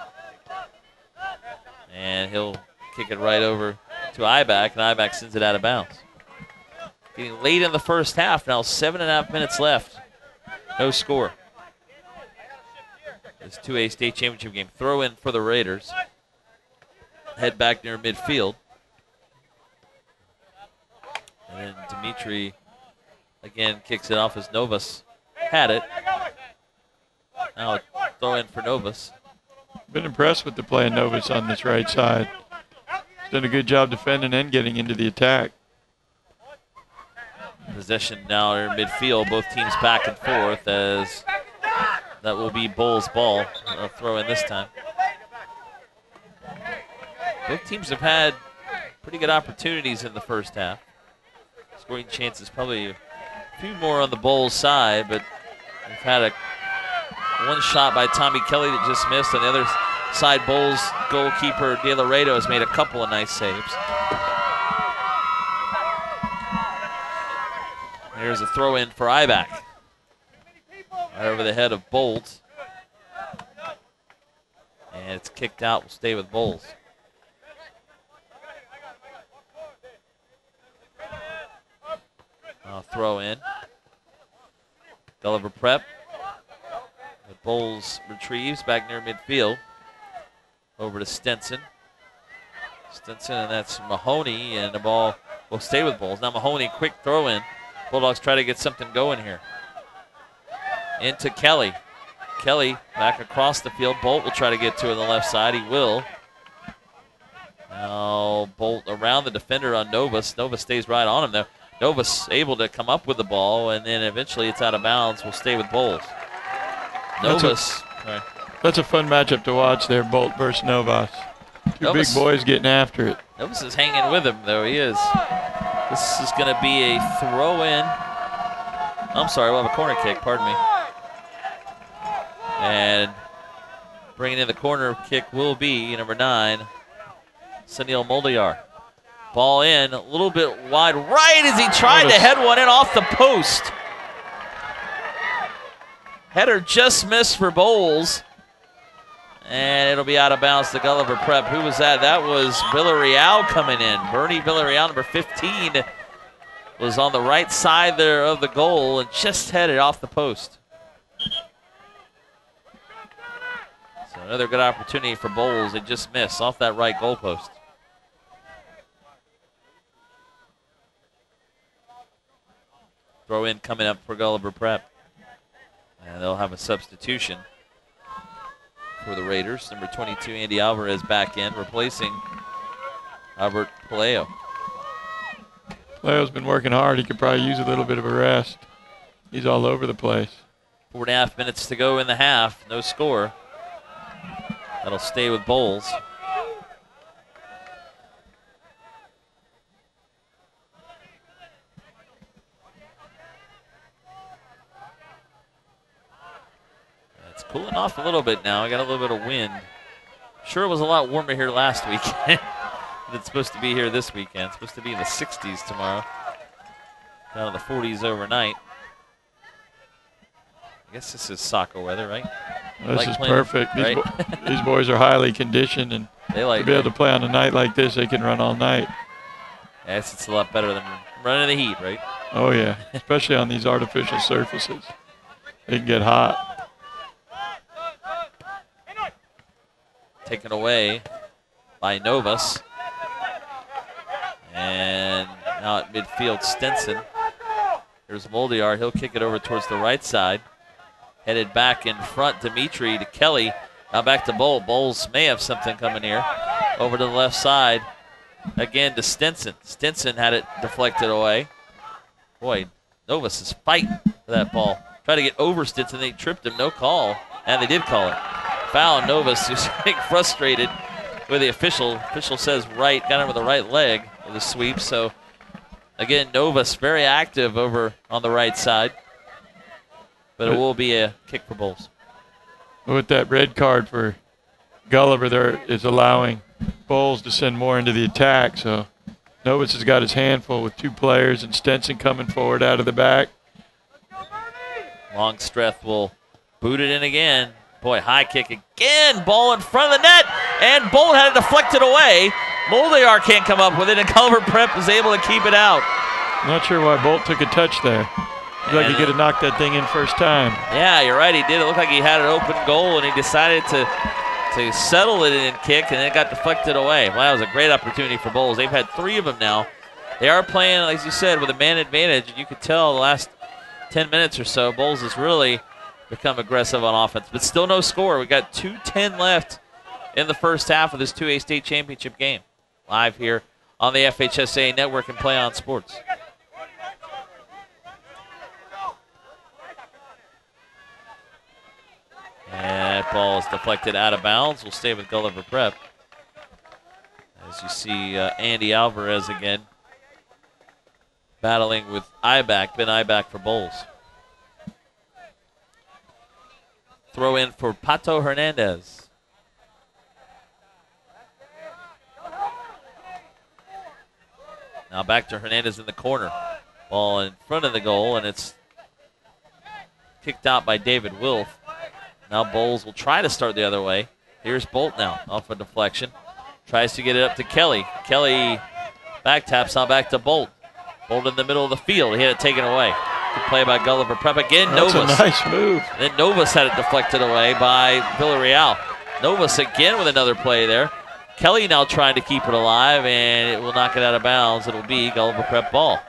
And he'll kick it right over to Ibach, and Ibach sends it out of bounds. Getting late in the first half now, 7.5 minutes left. No score. This 2A state championship game. Throw in for the Raiders. Head back near midfield. And then Dimitri again kicks it off as Novus had it. Now a throw in for Novus. Been impressed with the play of Novus on this right side. He's done a good job defending and getting into the attack. Possession now in midfield. Both teams back and forth as that will be Bolles' ball. A throw in this time. Both teams have had pretty good opportunities in the first half. Scoring chances probably a few more on the Bolles side, but we've had one shot by Tommy Kelly that just missed. On the other side, Bolles goalkeeper De Laredo has made a couple of nice saves. There's a throw in for Ibach. Right over the head of Bolles. And it's kicked out. Will stay with Bolles. Throw in. Gulliver Prep. But Bolles retrieves back near midfield. Over to Stenson. Stenson, and that's Mahoney, and the ball will stay with Bolles. Now Mahoney, quick throw in. Bulldogs try to get something going here. Into Kelly. Kelly back across the field. Bolt will try to get to it on the left side. He will. Now Bolt around the defender on Novus. Novus stays right on him there. Novus able to come up with the ball, and then eventually it's out of bounds. Will stay with Bolles. Novus. That's a fun matchup to watch there, Bolt versus Novus. Two Novus, big boys getting after it. Novus is hanging with him, though. He is. This is going to be a throw-in. I'm sorry, we'll have a corner kick. Pardon me. And bringing in the corner kick will be number 9, Sunil Moldayar. Ball in, a little bit wide right as he tried to head one in off the post. Header just missed for Bolles. And it'll be out of bounds to Gulliver Prep. Who was that? That was Villarreal coming in. Bernie Villarreal, number 15, was on the right side there of the goal and just headed off the post. So another good opportunity for Bolles. They just missed off that right goal post. Throw in coming up for Gulliver Prep. And they'll have a substitution for the Raiders. Number 22, Andy Alvarez, back in, replacing Albert Paleo. Paleo's been working hard. He could probably use a little bit of a rest. He's all over the place. 4.5 minutes to go in the half. No score. That'll stay with Bolles. cooling off a little bit now. I got a little bit of wind. Sure, it was a lot warmer here last weekend. It's supposed to be here this weekend. It's supposed to be in the 60s tomorrow. Down to the 40s overnight. I guess this is soccer weather, right? This is perfect. Right? These boys are highly conditioned, and they like to be able to play on a night like this, they can run all night. Yes, it's a lot better than running the heat, right? Oh, yeah, especially on these artificial surfaces. They can get hot. Taken away by Novus. And now at midfield, Stenson. Here's Moldiar. He'll kick it over towards the right side. Headed back in front, Dimitri to Kelly. Now back to Bowl. Bowles may have something coming here. Over to the left side. Again to Stinson. Stinson had it deflected away. Boy, Novus is fighting for that ball. Tried to get over Stinson. They tripped him. No call. And they did call it. Foul. Novus is getting frustrated with the official. Official says right. Got him with the right leg with a sweep. So, again, Novus very active over on the right side. But it will be a kick for Bolles. With that red card for Gulliver, there is allowing Bolles to send more into the attack. So Novus has got his handful with two players, and Stenson coming forward out of the back. Longstreth will boot it in again. Boy, high kick again. Ball in front of the net, and Bolt had it deflected away. Moldiar can't come up with it, and Gulliver Prep is able to keep it out. Not sure why Bolt took a touch there. Looked like he could have knocked that thing in first time. Yeah, you're right. He did. It looked like he had an open goal, and he decided to settle it and kick, and then it got deflected away. Well, that was a great opportunity for Bolles. They've had three of them now. They are playing, as you said, with a man advantage, and you could tell the last 10 minutes or so, Bolles has really become aggressive on offense. But still no score. We got 2:10 left in the first half of this 2A state championship game. Live here on the FHSAA Network and Play On Sports. And that ball is deflected out of bounds. We'll stay with Gulliver Prep. As you see Andy Alvarez again battling with Ibach, Ben Ibach for Bolles. Throw in for Pato Hernandez. Now back to Hernandez in the corner. Ball in front of the goal, and it's kicked out by David Wilf. Now Bolles will try to start the other way. Here's Bolt now off a deflection. Tries to get it up to Kelly. Kelly back taps now back to Bolt. Bolt in the middle of the field. He had it taken away. Good play by Gulliver Prep. Again, That's Novus. a nice move. And then Novus had it deflected away by Villarreal. Novus again with another play there. Kelly now trying to keep it alive, and it will knock it out of bounds. It'll be Gulliver Prep ball.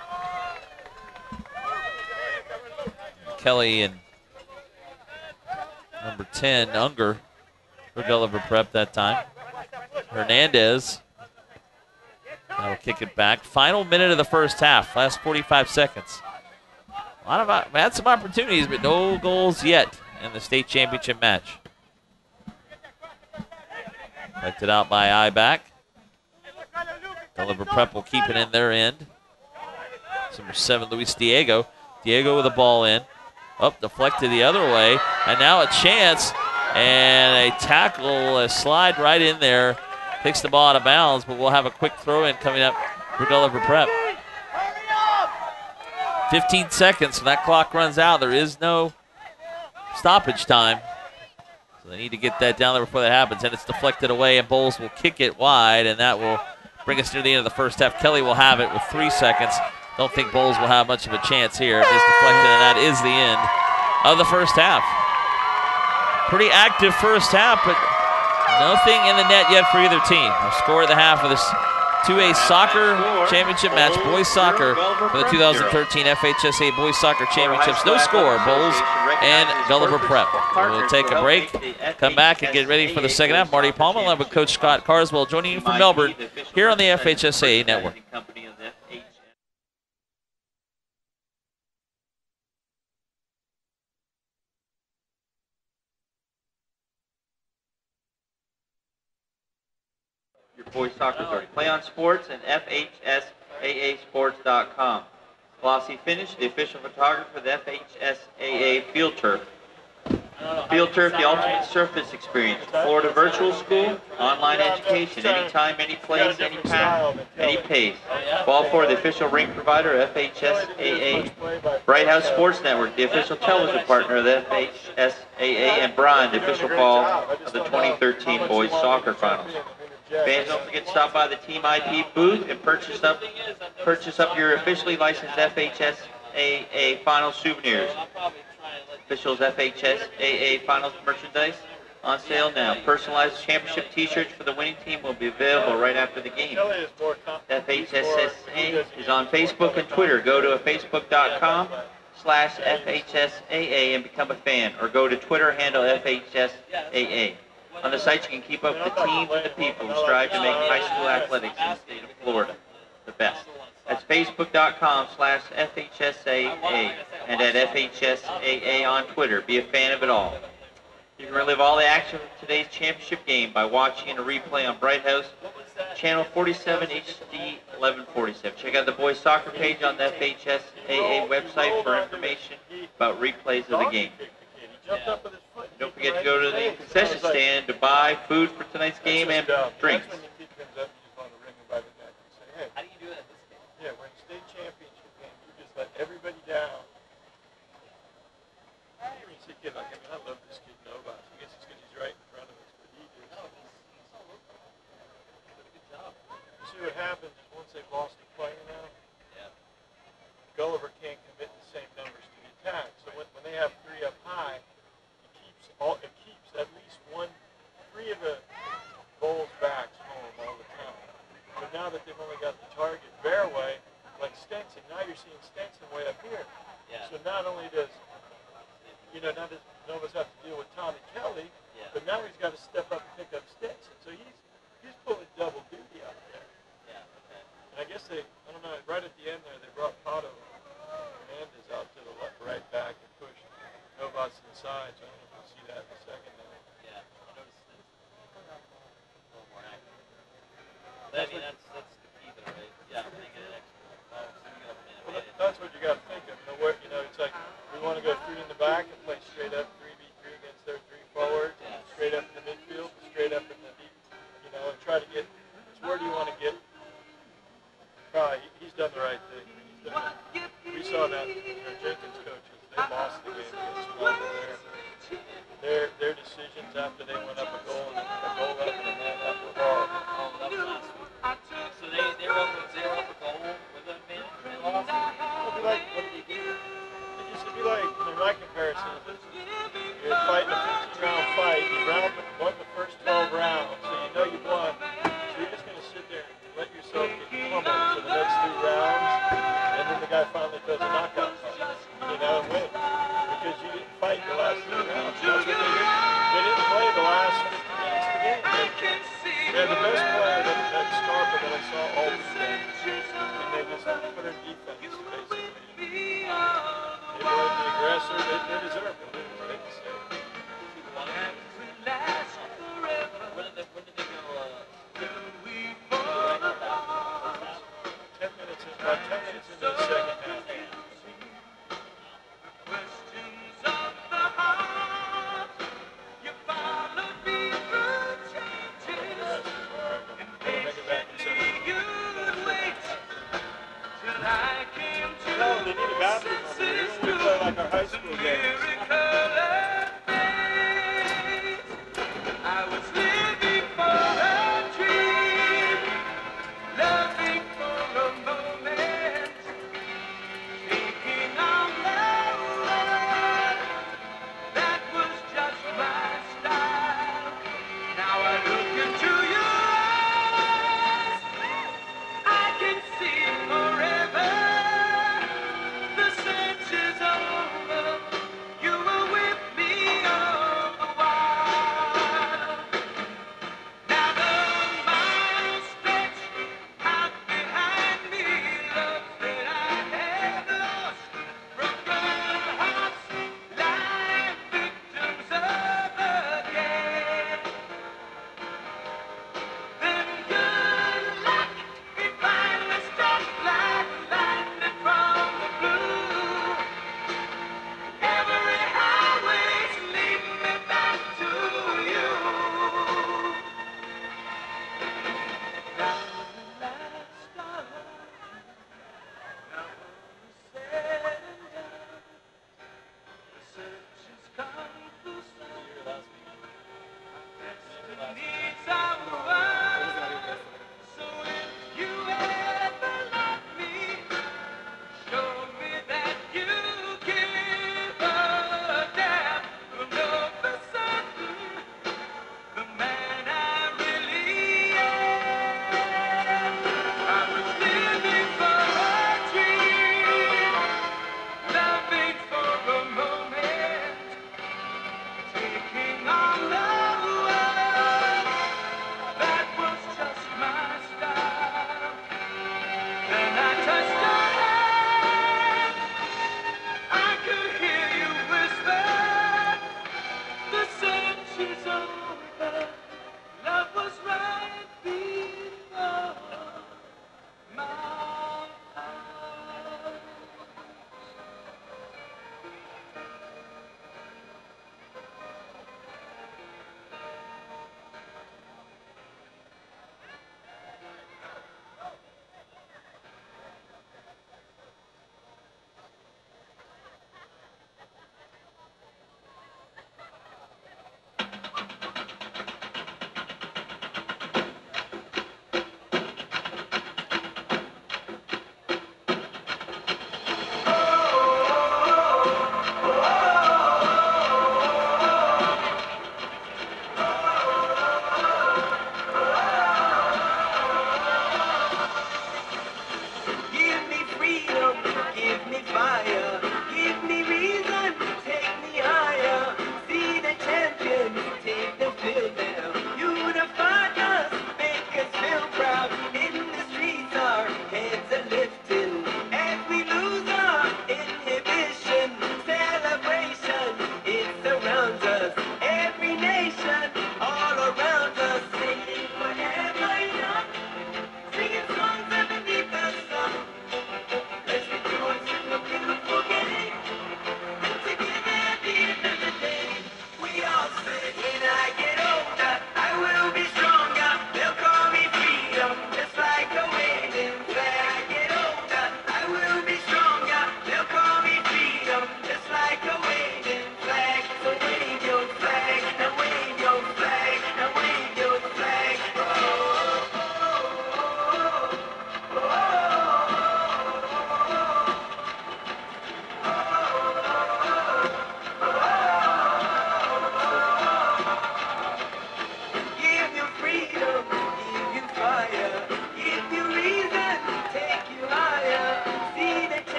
Kelly and number 10, Unger, for Gulliver Prep that time. Hernandez now will kick it back. Final minute of the first half, last 45 seconds. Had some opportunities, but no goals yet in the state championship match. Collected out by Ibach. Gulliver Prep will keep it in their end. Number 7, Luis Diego. Diego with the ball in. Up, deflected the other way. And now a chance. And a tackle, a slide right in there. Takes the ball out of bounds, but we'll have a quick throw-in coming up for Gulliver Prep. 15 seconds. When that clock runs out, there is no stoppage time. So they need to get that down there before that happens. And it's deflected away, and Bolles will kick it wide, and that will bring us near the end of the first half. Kelly will have it with 3 seconds. Don't think Bolles will have much of a chance here. It is deflected, and that is the end of the first half. Pretty active first half, but nothing in the net yet for either team. Our score at the half of this 2A soccer championship match, boys soccer, for the 2013 FHSAA Boys Soccer Championships. No score, Bolles and Gulliver Prep. We'll take a break, come back, and get ready for the second half. Marty Palmer along with Coach Scott Carswell joining you from Melbourne here on the FHSAA Network. Boys Soccer Authority. Play on Sports and FHSAAsports.com. Glossy Finish, the official photographer for the FHSAA Field Turf. Field Turf, the ultimate surface experience. Florida Virtual School, online education, anytime, any place, any path, any pace. Ball 4, the official rink provider of FHSAA. Bright House Sports Network, the official television partner of the FHSAA. And Brian, the official ball of the 2013 Boys Soccer Finals. Fans, don't forget to stop by the Team IP booth and purchase up your officially licensed FHSAA Finals souvenirs. Officials FHSAA Finals merchandise on sale now. Personalized championship t-shirts for the winning team will be available right after the game. FHSAA is on Facebook and Twitter. Go to facebook.com/FHSAA and become a fan, or go to Twitter handle FHSAA. On the site, you can keep up with the teams and the people who strive to make high school athletics in the state of Florida the best. That's facebook.com/FHSAA and at FHSAA on Twitter. Be a fan of it all. You can relive all the action of today's championship game by watching a replay on Bright House, channel 47 HD 1147. Check out the boys soccer page on the FHSAA website for information about replays of the game. Don't forget to go to the concession stand to buy food for tonight's game and drinks. How do you do that? Yeah, we're in state championship game. You just let everybody down. I love this kid, Nova. I guess it's because he's right in front of us, but he is. You see what happens is once they've lost the player now, Gulliver can't commit the same numbers to the attack. So when they have three up high, it keeps at least three of the Bolles backs home all the time. But now that they've only got the target Bearway, like Stenson, now you're seeing Stenson way up here. Yeah. So not only does Nova's have to deal with Tommy Kelly, but now he's got to step up and pick up Stenson. So he's pulling double duty out there. Yeah. Okay. And I guess right at the end there, they brought Pato Hernandez out to the right back and pushed Novas inside. So I don't know if we'll see that in a second now. Yeah. I noticed this. A little more active. That's the key there, right? Yeah, they get an extra. Well, that's what you got to think of. It's like we want to go three in the back and play straight up 3v3 against their three forwards, and straight up in the midfield, straight up in the deep, and try to get. Where do you want to get? Probably he's done the right thing. We saw that Jenkins coaches, they lost the game against Melbourne. Their decisions after they went up a goal and a goal up and a man up were horrible. So they were up a goal with a man and they lost. It'd be like, what did he do? It used to be like, my comparison is you're fighting a 15-round fight, you won the first 12 rounds, so you won. So you're just going to sit there and let yourself get pummeled for the next 3 rounds, and then the guy finally does a knockout punch, and win. Because you didn't fight the last 3 rounds. That's what they did. They didn't play the last 50 minutes of the game. They're the best player that Scarpa that I saw all weekend. And they just put in defense, basically. They were the aggressor. They deserved it. They just say. When did they go? 10 minutes into the second half. They need a bathroom over here. We play like our high school games.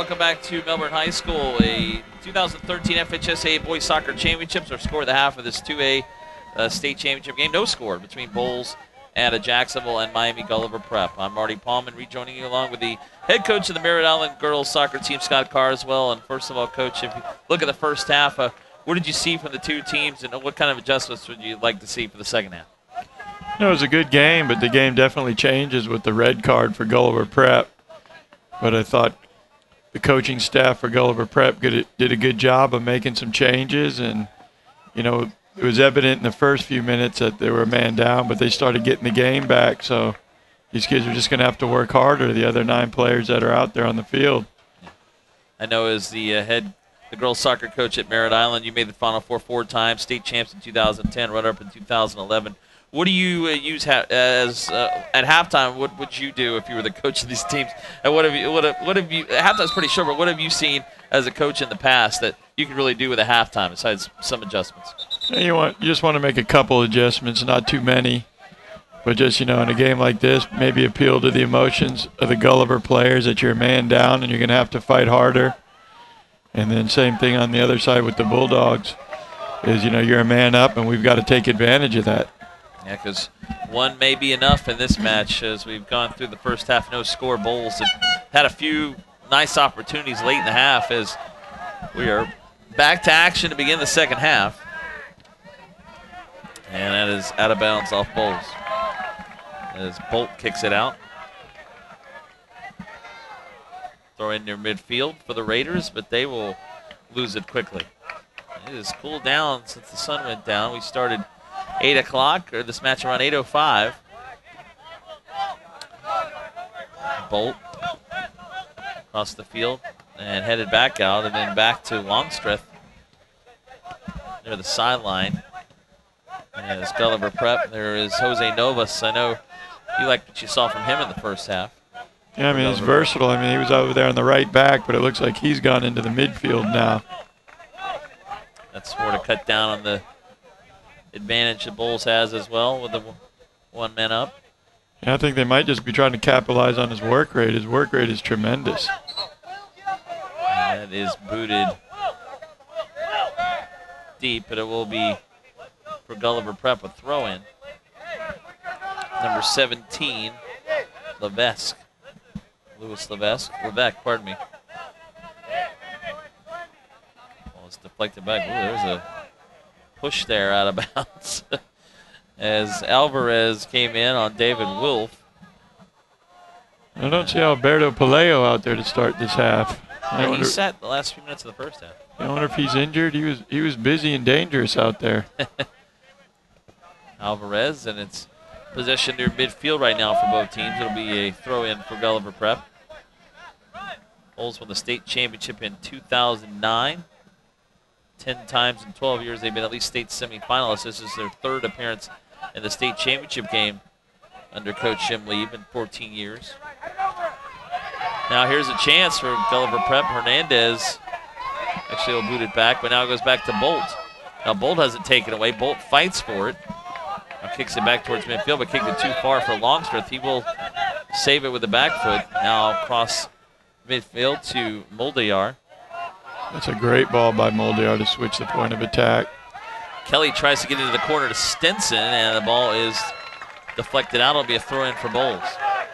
welcome back to Melbourne High School. A 2013 FHSAA Boys Soccer Championships. Our score of the half of this 2A state championship game. No score between Bolles and Jacksonville and Miami Gulliver Prep. I'm Marty Paulman, rejoining you along with the head coach of the Merritt Island girls soccer team, Scott Carswell. And first of all, Coach, if you look at the first half, what did you see from the two teams, and what kind of adjustments would you like to see for the second half? It was a good game, but the game definitely changes with the red card for Gulliver Prep. But I thought the coaching staff for Gulliver Prep did a good job of making some changes. And, you know, it was evident in the first few minutes that they were a man down, but they started getting the game back. So these kids are just going to have to work harder, the other 9 players that are out there on the field. I know as the girls soccer coach at Merritt Island, you made the Final Four times, state champs in 2010, runner-up in 2011. What do you use at halftime? What would you do if you were the coach of these teams? And what have you? Halftime's pretty short, but what have you seen as a coach in the past that you can really do with a halftime besides some adjustments? You just want to make a couple adjustments, not too many, but just, you know, in a game like this, maybe appeal to the emotions of the Gulliver players that you're a man down and you're going to have to fight harder. And then same thing on the other side with the Bulldogs is, you know, you're a man up and we've got to take advantage of that. Yeah, because one may be enough in this match as we've gone through the first half. No score. Bolles had a few nice opportunities late in the half as we are back to action to begin the second half. And that is out of bounds off Bolles as Bolt kicks it out. Throw in near midfield for the Raiders, but they will lose it quickly. It has cooled down since the sun went down. We started 8 o'clock, or this match around 8:05. Bolt across the field and headed back out, and then back to Longstreth near the sideline. As Gulliver Prep, there is Jose Novas. I know you liked what you saw from him in the first half. Yeah, I mean, he's versatile. I mean, he was over there on the right back, but it looks like he's gone into the midfield now. That's more to cut down on the advantage that Bolles has as well with the one man up. Yeah, I think they might just be trying to capitalize on his work rate. His work rate is tremendous. And that is booted deep, but it will be for Gulliver Prep a throw-in. Number 17, Levesque. Levesque, pardon me. Well, it's deflected back. Ooh, there's a push there out of bounds as Alvarez came in on David Wolf. I don't see Alberto Paleo out there to start this half. He sat the last few minutes of the first half. I wonder if he's injured. He was busy and dangerous out there. Alvarez, and it's possession near midfield right now for both teams. It'll be a throw-in for Gulliver Prep. Bolles won the state championship in 2009. 10 times in 12 years they've been at least state semifinalists. This is their 3rd appearance in the state championship game under Coach Jim Lieb in 14 years. Now here's a chance for Gulliver Prep. Hernandez actually will boot it back, but now it goes back to Bolt. Now Bolt has it taken away. Bolt fights for it. Now kicks it back towards midfield, but kicked it too far for Longstreth. He will save it with the back foot. Now across midfield to Moldayar. That's a great ball by Moldayar to switch the point of attack. Kelly tries to get into the corner to Stinson, and the ball is deflected out. It'll be a throw-in for Bolles.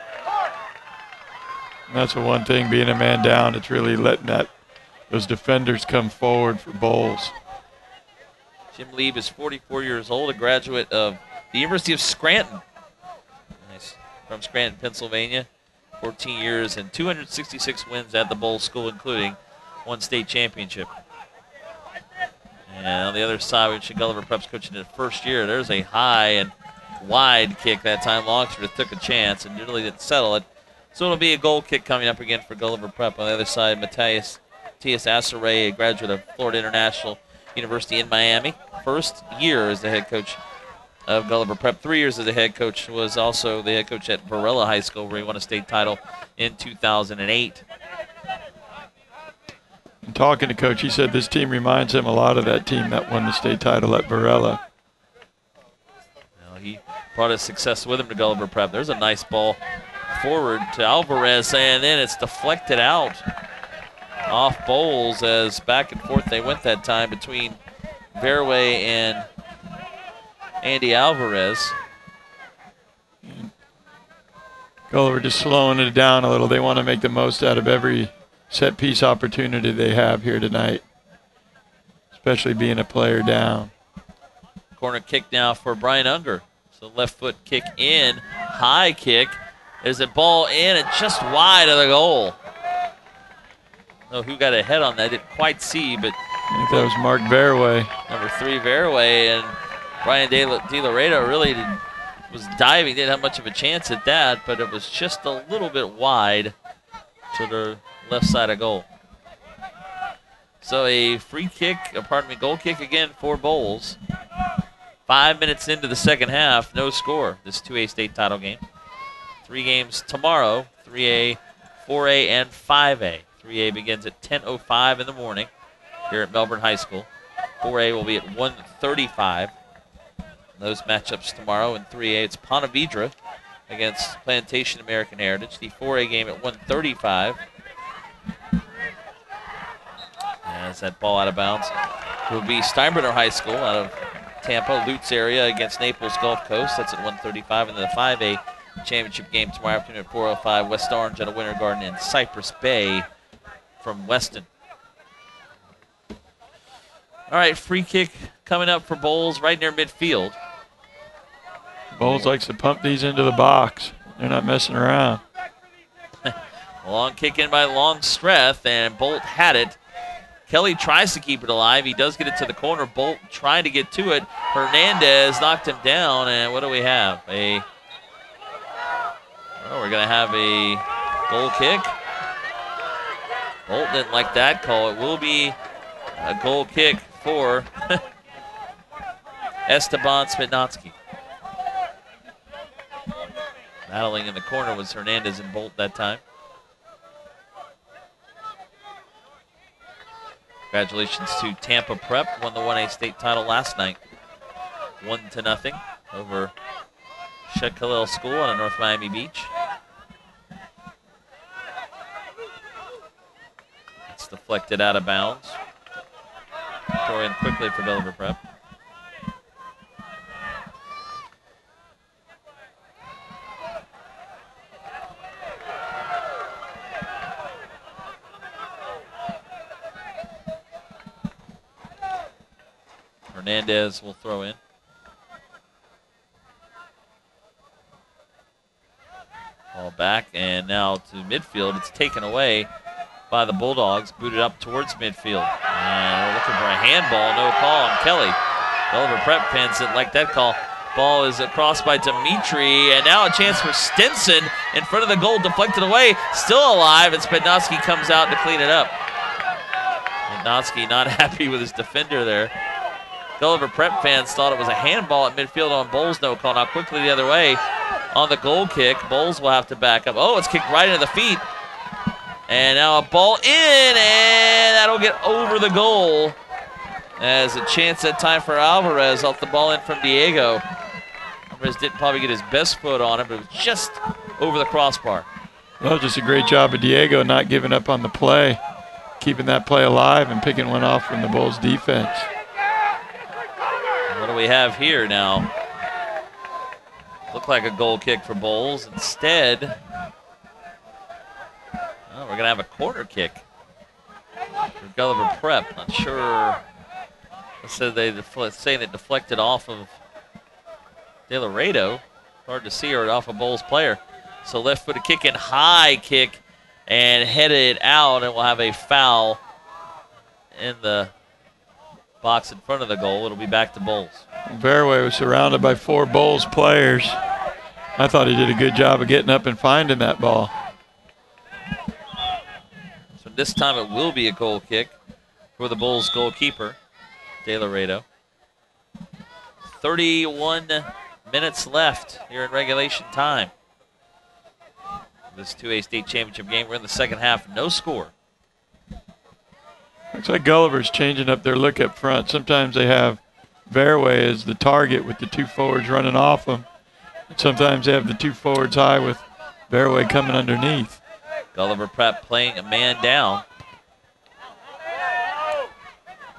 And that's the one thing, being a man down, it's really letting those defenders come forward for Bolles. Jim Lieb is 44 years old, a graduate of the University of Scranton. Nice. From Scranton, Pennsylvania. 14 years and 266 wins at the Bolles School, including 1 state championship. And on the other side, we have Gulliver Prep's coaching in the first year. There's a high and wide kick that time. Longstreth took a chance and really didn't settle it. So it'll be a goal kick coming up again for Gulliver Prep. On the other side, Matthias Asare, a graduate of Florida International University in Miami. First year as the head coach of Gulliver Prep. 3 years as a head coach. Was also the head coach at Varela High School, where he won a state title in 2008. And talking to Coach, he said this team reminds him a lot of that team that won the state title at Varela. Well, he brought his success with him to Gulliver Prep. There's a nice ball forward to Alvarez, and then it's deflected out off Bolles as back and forth they went that time between Verway and Andy Alvarez. Gulliver just slowing it down a little. They want to make the most out of every set piece opportunity they have here tonight, especially being a player down. Corner kick now for Brian Unger. So left foot kick in, high kick. There's a ball in and just wide of the goal. No, who got a head on that? Didn't quite see, but I think that was Mark Verway. Number 3 Verway, and Brian De Laredo really was diving. Didn't have much of a chance at that, but it was just a little bit wide to the left side of goal. So a goal kick again for Bolles. 5 minutes into the second half, no score. This 2A state title game. 3 games tomorrow, 3A, 4A, and 5A. 3A begins at 10:05 in the morning here at Melbourne High School. 4A will be at 1:35. Those matchups tomorrow in 3A, it's Ponte Vedra against Plantation American Heritage. The 4A game at 1:35. As that ball out of bounds will be Steinbrenner High School out of Tampa, Lutz area against Naples Gulf Coast. That's at 1:35. And then the 5A championship game tomorrow afternoon at 4:05. West Orange at a Winter Garden in Cypress Bay from Weston. All right, free kick coming up for Bolles right near midfield. Bolles likes to pump these into the box. They're not messing around. Long kick in by Longstreth, and Bolt had it. Kelly tries to keep it alive. He does get it to the corner. Bolt trying to get to it. Hernandez knocked him down, and what do we have? We're going to have a goal kick. Bolt didn't like that call. It will be a goal kick for Esteban Spitnatsky. Battling in the corner was Hernandez and Bolt that time. Congratulations to Tampa Prep. Won the 1A state title last night. 1-0 over Sheikh Khalil School out of North Miami Beach. It's deflected out of bounds. Throw in quickly for Gulliver Prep. Hernandez will throw in. Ball back, and now to midfield. It's taken away by the Bulldogs. Booted up towards midfield. And we're looking for a handball. No call on Kelly. Gulliver Prep fans didn't like that call. Ball is across by Dimitri, and now a chance for Stinson in front of the goal. Deflected away. Still alive, and Spednowski comes out to clean it up. Spednowski not happy with his defender there. Gulliver Prep fans thought it was a handball at midfield on Bolles. No call. Now quickly the other way on the goal kick. Bolles will have to back up. Oh, it's kicked right into the feet. And now a ball in, and that'll get over the goal. As a chance that time for Alvarez off the ball in from Diego. Alvarez didn't probably get his best foot on it, but it was just over the crossbar. Well, just a great job of Diego not giving up on the play, keeping that play alive and picking one off from the Bulls defense. What do we have here now? Looked like a goal kick for Bolles. Instead, we're going to have a corner kick for Gulliver Prep. Not sure. They said saying it deflected off of De Laredo. Hard to see, or off a Bolles player. So left-footed kick and high kick and headed out, and we'll have a foul in the box in front of the goal. It'll be back to Bolles. Verway was surrounded by 4 Bolles players. I thought he did a good job of getting up and finding that ball. So this time it will be a goal kick for the Bulls goalkeeper, De Laredo. 31 minutes left here in regulation time. This 2A state championship game. We're in the second half. No score. Looks like Gulliver's changing up their look up front. Sometimes they have Verway as the target with the 2 forwards running off them. And sometimes they have the 2 forwards high with Verway coming underneath. Gulliver Prep playing a man down.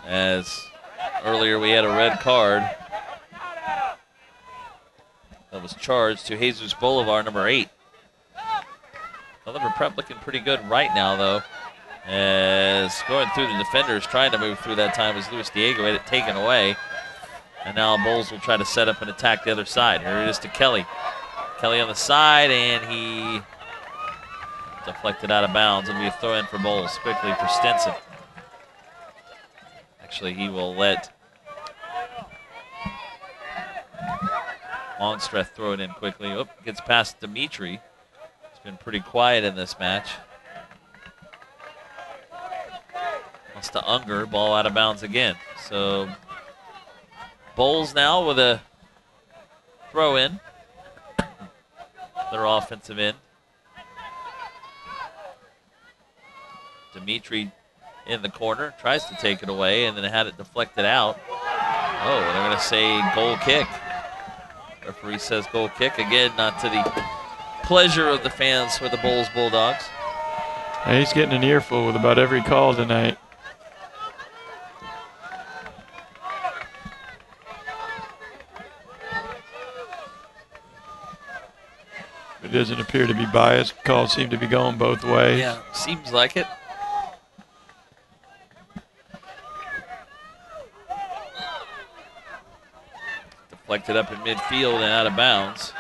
as earlier we had a red card that was charged to Jesus Bolivar, number 8. Gulliver Prep looking pretty good right now, though, as going through the defenders, trying to move through that time as Luis Diego had it taken away. And now Bolles will try to set up and attack the other side. Here it is to Kelly. Kelly on the side, and he deflected out of bounds. It'll be a throw in for Bolles quickly for Stinson. Actually, he will let Longstreth throw it in quickly. Oop, gets past Dimitri. He's been pretty quiet in this match. Wants to Unger, ball out of bounds again. So Bolles now with a throw in. Their offensive end. Dimitri in the corner, tries to take it away, and then had it deflected out. Oh, they're going to say goal kick. Referee says goal kick. Again, not to the pleasure of the fans for the Bolles Bulldogs. Yeah, he's getting an earful with about every call tonight. It doesn't appear to be biased. Calls seem to be going both ways. Yeah, seems like it. Deflected up in midfield and out of bounds.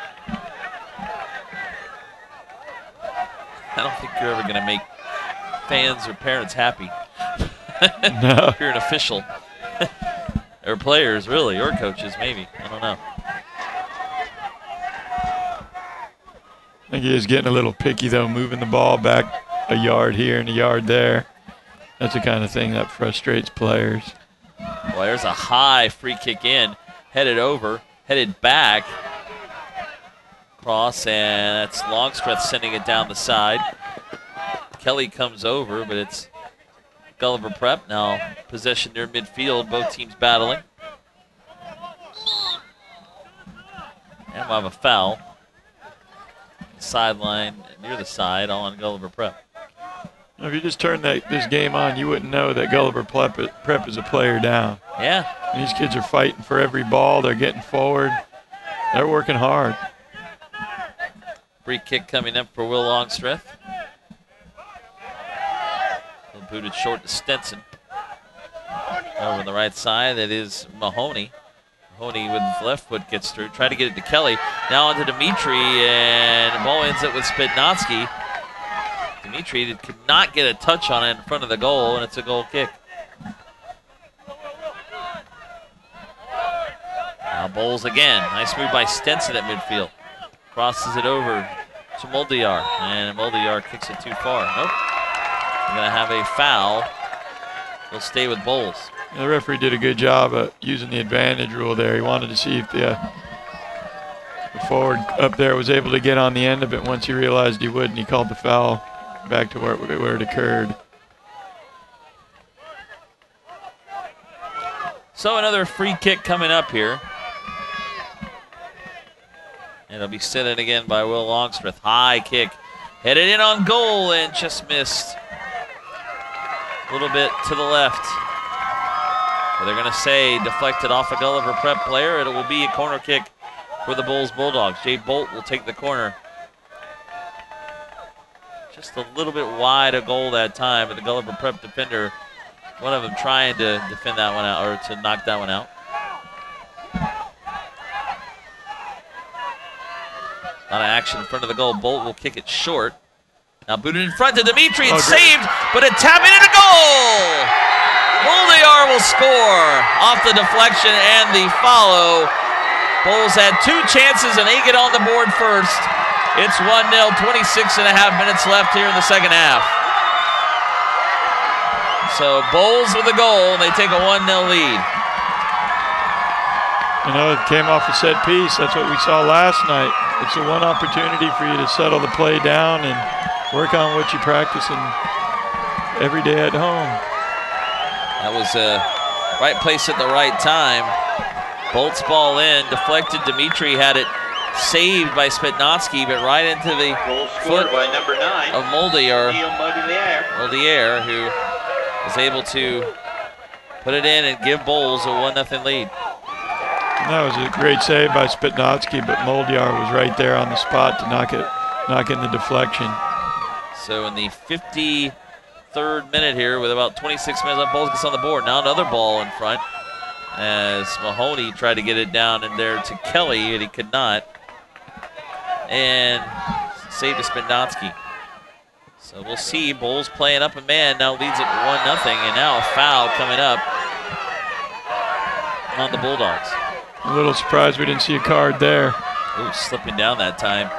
I don't think you're ever going to make fans or parents happy. No. If you're an official. Or players, really, or coaches, maybe. I don't know. I think he is getting a little picky, though, moving the ball back a yard here and a yard there. That's the kind of thing that frustrates players. Well, there's a high free kick in, headed over, headed back. Cross, and that's Longstreth sending it down the side. Kelly comes over, but it's Gulliver Prep now possession near midfield, both teams battling. And we'll have a foul. Sideline near the side on Gulliver Prep. If you just turn this game on, you wouldn't know that Gulliver Prep is a player down. Yeah. And these kids are fighting for every ball. They're getting forward. They're working hard. Free kick coming up for Will Longstreth. Booted short to Stinson. Over on the right side, that is Mahoney. Mahoney with his left foot gets through. Try to get it to Kelly. Now onto Dimitri, and the ball ends up with Spitnotsky. Dimitri could not get a touch on it in front of the goal, and it's a goal kick. Now Bolles again. Nice move by Stinson at midfield. Crosses it over to Moldiar, and Moldiar kicks it too far. Nope. We're going to have a foul. We'll stay with Bolles. Yeah, the referee did a good job of using the advantage rule there. He wanted to see if the forward up there was able to get on the end of it. Once he realized he would, and he called the foul back to where it occurred. So another free kick coming up here. And it'll be set in again by Will Longstreth. High kick. Headed in on goal and just missed. A little bit to the left. But they're going to say deflected off a Gulliver Prep player. It will be a corner kick for the Bolles Bulldogs. Jay Bolt will take the corner. Just a little bit wide of goal that time, but the Gulliver Prep defender, one of them trying to defend that one out, or to knock that one out. A lot of action in front of the goal. Bolt will kick it short. Now booted in front to Dimitri and saved, but a tap in and a goal! Moldiar will score off the deflection and the follow. Bolles had 2 chances and they get on the board first. It's 1-0, 26.5 minutes left here in the second half. So Bolles with a goal, and they take a 1-0 lead. You know, it came off a set piece. That's what we saw last night. It's the one opportunity for you to settle the play down and work on what you practice every day at home. That was right place at the right time. Bolt's ball in, deflected. Dimitri had it saved by Spitnotsky, but right into the foot by number 9 of Moldiar. Moldiar. Moldiar, who was able to put it in and give Bolles a 1-0 lead. And that was a great save by Spitnotsky, but Moldyar was right there on the spot to knock in the deflection. So in the 53rd minute here, with about 26 minutes left, Bolles gets on the board. Now another ball in front as Mahoney tried to get it down in there to Kelly, and he could not. And save to Spitnotsky. So we'll see. Bolles playing up a man, now leads it 1-0, and now a foul coming up on the Bulldogs. A little surprised we didn't see a card there. Ooh, slipping down that time.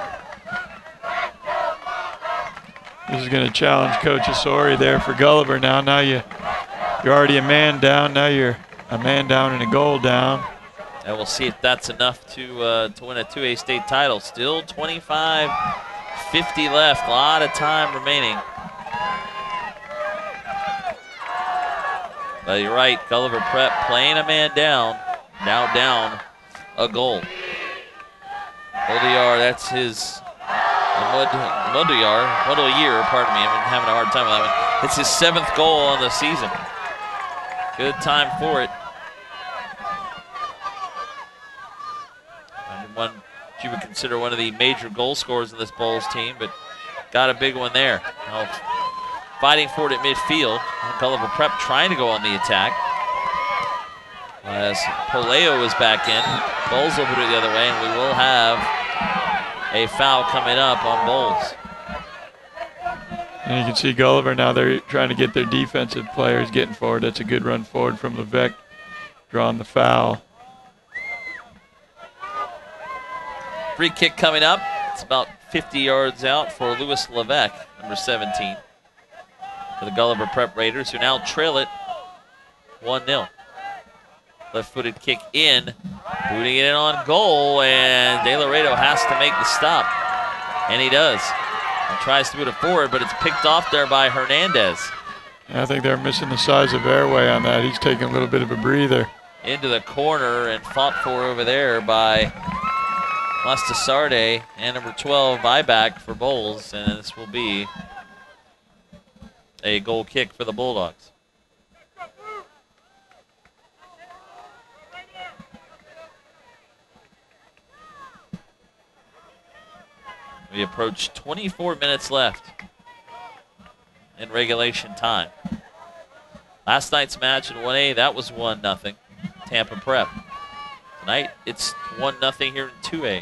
This is going to challenge Coach Asori there for Gulliver now. Now you're already a man down. Now you're a man down and a goal down. And we'll see if that's enough to win a 2A state title. Still 25-50 left. A lot of time remaining. But you're right, Gulliver Prep playing a man down. Now down a goal. Moldyar, that's his Moldyar, pardon me, I'm having a hard time with that one. It's his 7th goal on the season. Good time for it. And one you would consider one of the major goal scorers in this Bolles team, but got a big one there. Now, fighting for it at midfield. Gulliver Prep trying to go on the attack. As Poleo is back in. Bolles will put it the other way, and we will have a foul coming up on Bolles. And you can see Gulliver now, they're trying to get their defensive players getting forward. That's a good run forward from Levesque, drawing the foul. Free kick coming up. It's about 50 yards out for Louis Levesque, number 17. For the Gulliver Prep Raiders, who now trail it 1-0. Left-footed kick in, booting it in on goal, and De Laredo has to make the stop. And he does. He tries to boot it forward, but it's picked off there by Hernandez. I think they're missing the size of airway on that. He's taking a little bit of a breather. Into the corner and fought for over there by Mastasarde and number 12 buyback for Bolles, and this will be a goal kick for the Bulldogs. We approach 24 minutes left in regulation time. Last night's match in 1A, that was 1-0, Tampa Prep. Tonight, it's 1-0 here in 2A.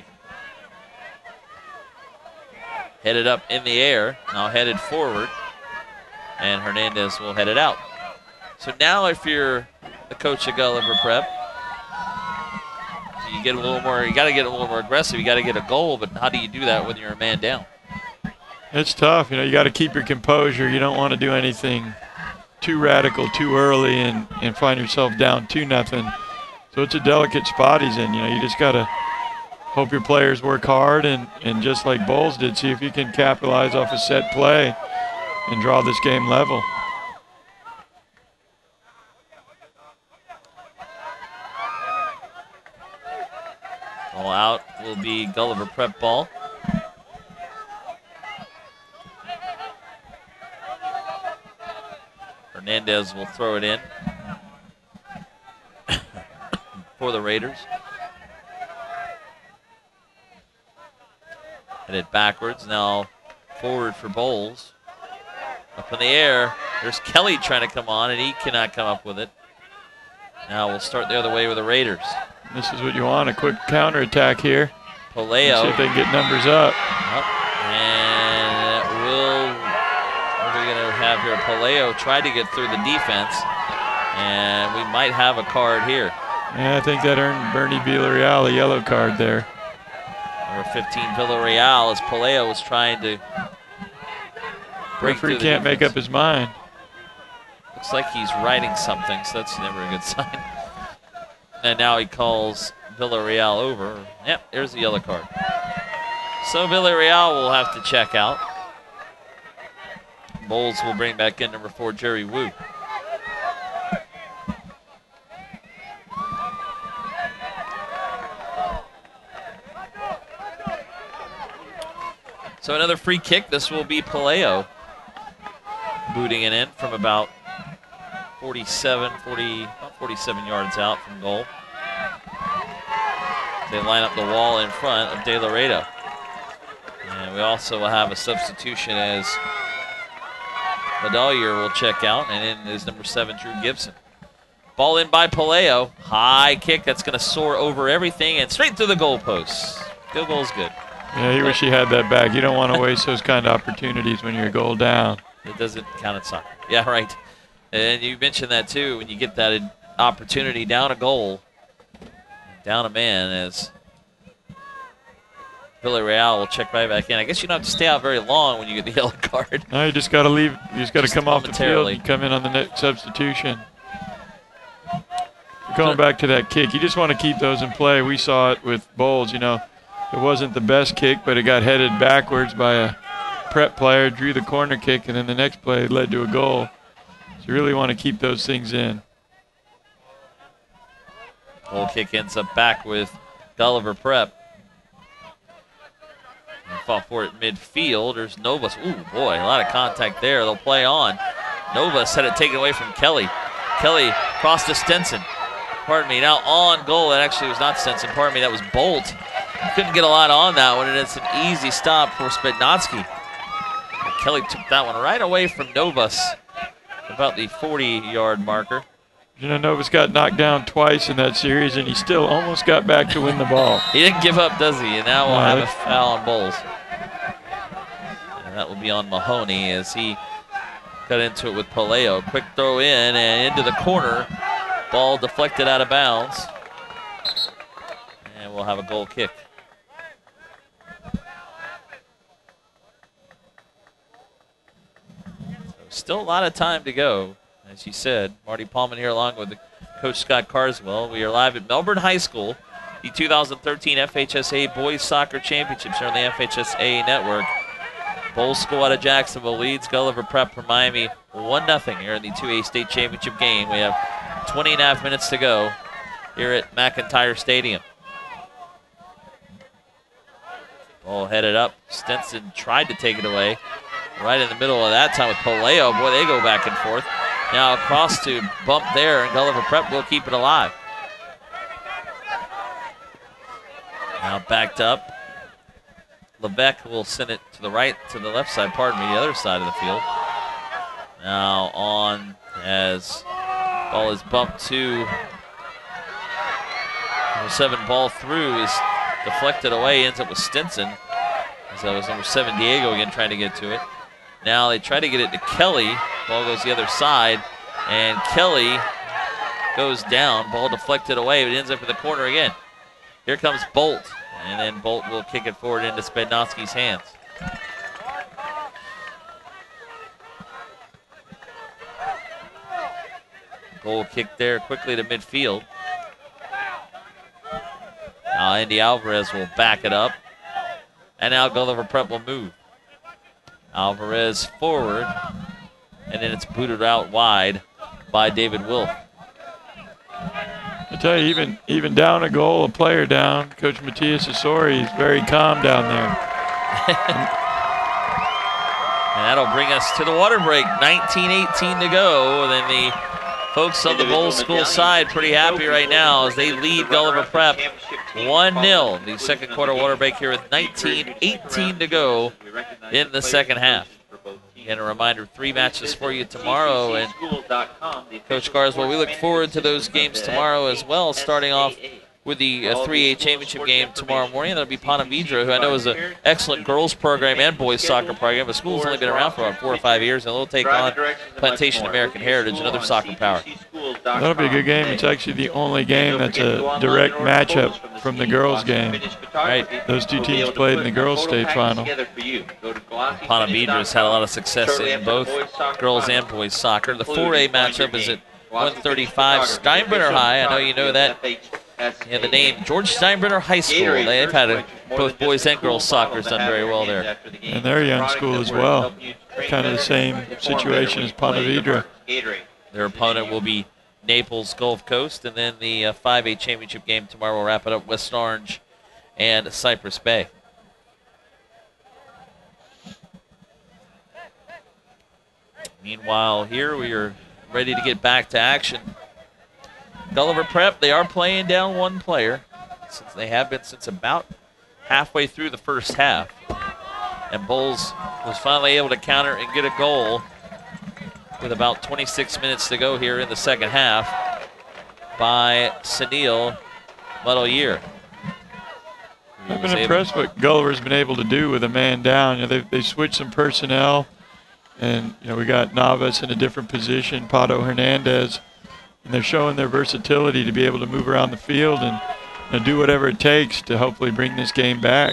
Headed up in the air, now headed forward, and Hernandez will head it out. So now if you're the coach of Gulliver Prep, you get a little more, you got to get a little more aggressive. You got to get a goal, but how do you do that when you're a man down? It's tough. You know, you got to keep your composure. You don't want to do anything too radical too early and find yourself down 2-0. So it's a delicate spot he's in. You know, you just got to hope your players work hard and just like Bolles did, see if you can capitalize off a set play and draw this game level. All out will be Gulliver Prep ball. Hernandez will throw it in for the Raiders. Headed backwards, now forward for Bolles. Up in the air, there's Kelly trying to come on, and he cannot come up with it. Now we'll start the other way with the Raiders. This is what you want, a quick counterattack here. Poleo. See if they can get numbers up. And what are we going to have here? Poleo tried to get through the defense, and we might have a card here. Yeah, I think that earned Bernie Villarreal a yellow card there. Number 15, Villarreal, as Poleo was trying to break through the can't defense. make up his mind. Looks like he's writing something, so that's never a good sign. And now he calls Villarreal over. Yep, there's the yellow card. So Villarreal will have to check out. Bolles will bring back in number 4, Jerry Wu. So another free kick. This will be Poleo booting it in from about about 47 yards out from goal. They line up the wall in front of De Laredo. And we also will have a substitution as Medallier will check out, and in is number 7, Drew Gibson. Ball in by Paleo. High kick that's going to soar over everything and straight through the goalposts. Field goal's good. Yeah, he wish he had that back. You don't want to waste those kind of opportunities when you're a goal down. It doesn't count in soccer. Yeah, right. And you mentioned that too, when you get that opportunity down a goal, down a man, as Villarreal will check right back in. I guess you don't have to stay out very long when you get the yellow card. No, you just got to leave. You just got to come off the field momentarily. and come in on the next substitution. Going back to that kick, you just want to keep those in play. We saw it with Bolles. You know, it wasn't the best kick, but it got headed backwards by a prep player, drew the corner kick, and then the next play led to a goal. So you really want to keep those things in. Goal kick ends up back with Gulliver Prep. And fought for it midfield. There's Novas. Ooh, boy, a lot of contact there. They'll play on. Novas had it taken away from Kelly. Kelly crossed to Stenson. Pardon me. Now on goal. That actually was not Stenson. Pardon me. That was Bolt. Couldn't get a lot on that one, and it's an easy stop for Spednotsky. Kelly took that one right away from Novas, about the 40-yard marker. You know, Novas got knocked down twice in that series, and he still almost got back to win the ball. He didn't give up, does he? And now we'll have a foul on Bolles. And that will be on Mahoney as he got into it with Paleo. Quick throw in and into the corner. Ball deflected out of bounds. And we'll have a goal kick. So still a lot of time to go. As you said, Marty Paulman here along with Coach Scott Carswell. We are live at Melbourne High School, the 2013 FHSAA Boys Soccer Championships here on the FHSAA Network. Bolles School out of Jacksonville leads Gulliver Prep from Miami 1-0 here in the 2A State Championship game. We have 20.5 minutes to go here at McIntyre Stadium. Ball headed up. Stenson tried to take it away. Right in the middle of that time with Paleo. Boy, they go back and forth. Now across to bump there, and Gulliver Prep will keep it alive. Now backed up. Levesque will send it to the left side, the other side of the field. Now on as ball is bumped to number 7, ball through is deflected away, ends up with Stinson. As that was number 7, Diego again trying to get to it. Now they try to get it to Kelly. Ball goes the other side, and Kelly goes down. Ball deflected away, but it ends up in the corner again. Here comes Bolt, and then Bolt will kick it forward into Spednotsky's hands. Goal kick there quickly to midfield. Now Andy Alvarez will back it up, and now Gulliver Prep will move. Alvarez forward, and then it's booted out wide by David Wolf. I tell you, even down a goal, a player down, Coach Matias Asori is very calm down there. And that'll bring us to the water break. 19:18 to go. And then the folks on the Bolles School side pretty happy right now as they lead Gulliver Prep 1-0. The second quarter water break here with 19:18 to go in the second half. And a reminder, 3 matches for you tomorrow. And Coach Carswell, we look forward to those games tomorrow as well, starting off with the 3A championship game tomorrow morning. That'll be Ponte Vedra, who I know is an excellent girls program and boys soccer program. The school's only been around for about 4 or 5 years, and they'll take on Plantation American Heritage, another soccer power. That'll be a good game. It's actually the only game that's a direct matchup from the girls' game. Right. Those two teams played in the girls' state final. Ponte Vedra's had a lot of success in both girls and boys soccer. The 4A matchup is at 135 Steinbrenner High. I know you know that. Yeah, the name George Steinbrenner High School. They've had both boys and girls soccer's done very well there. And their young school as well. Kind of the same situation as Ponte Vedra. Their opponent will be Naples Gulf Coast, and then the 5A championship game tomorrow will wrap it up West Orange and Cypress Bay. Meanwhile, here we are ready to get back to action. Gulliver Prep, they are playing down one player, since they have been since about halfway through the first half. And Bolles was finally able to counter and get a goal with about 26 minutes to go here in the second half by Sunil Muddle-Year. I've been impressed what Gulliver's been able to do with a man down. You know, they switched some personnel, and we got Navas in a different position, Pato Hernandez, and they're showing their versatility to be able to move around the field and do whatever it takes to hopefully bring this game back.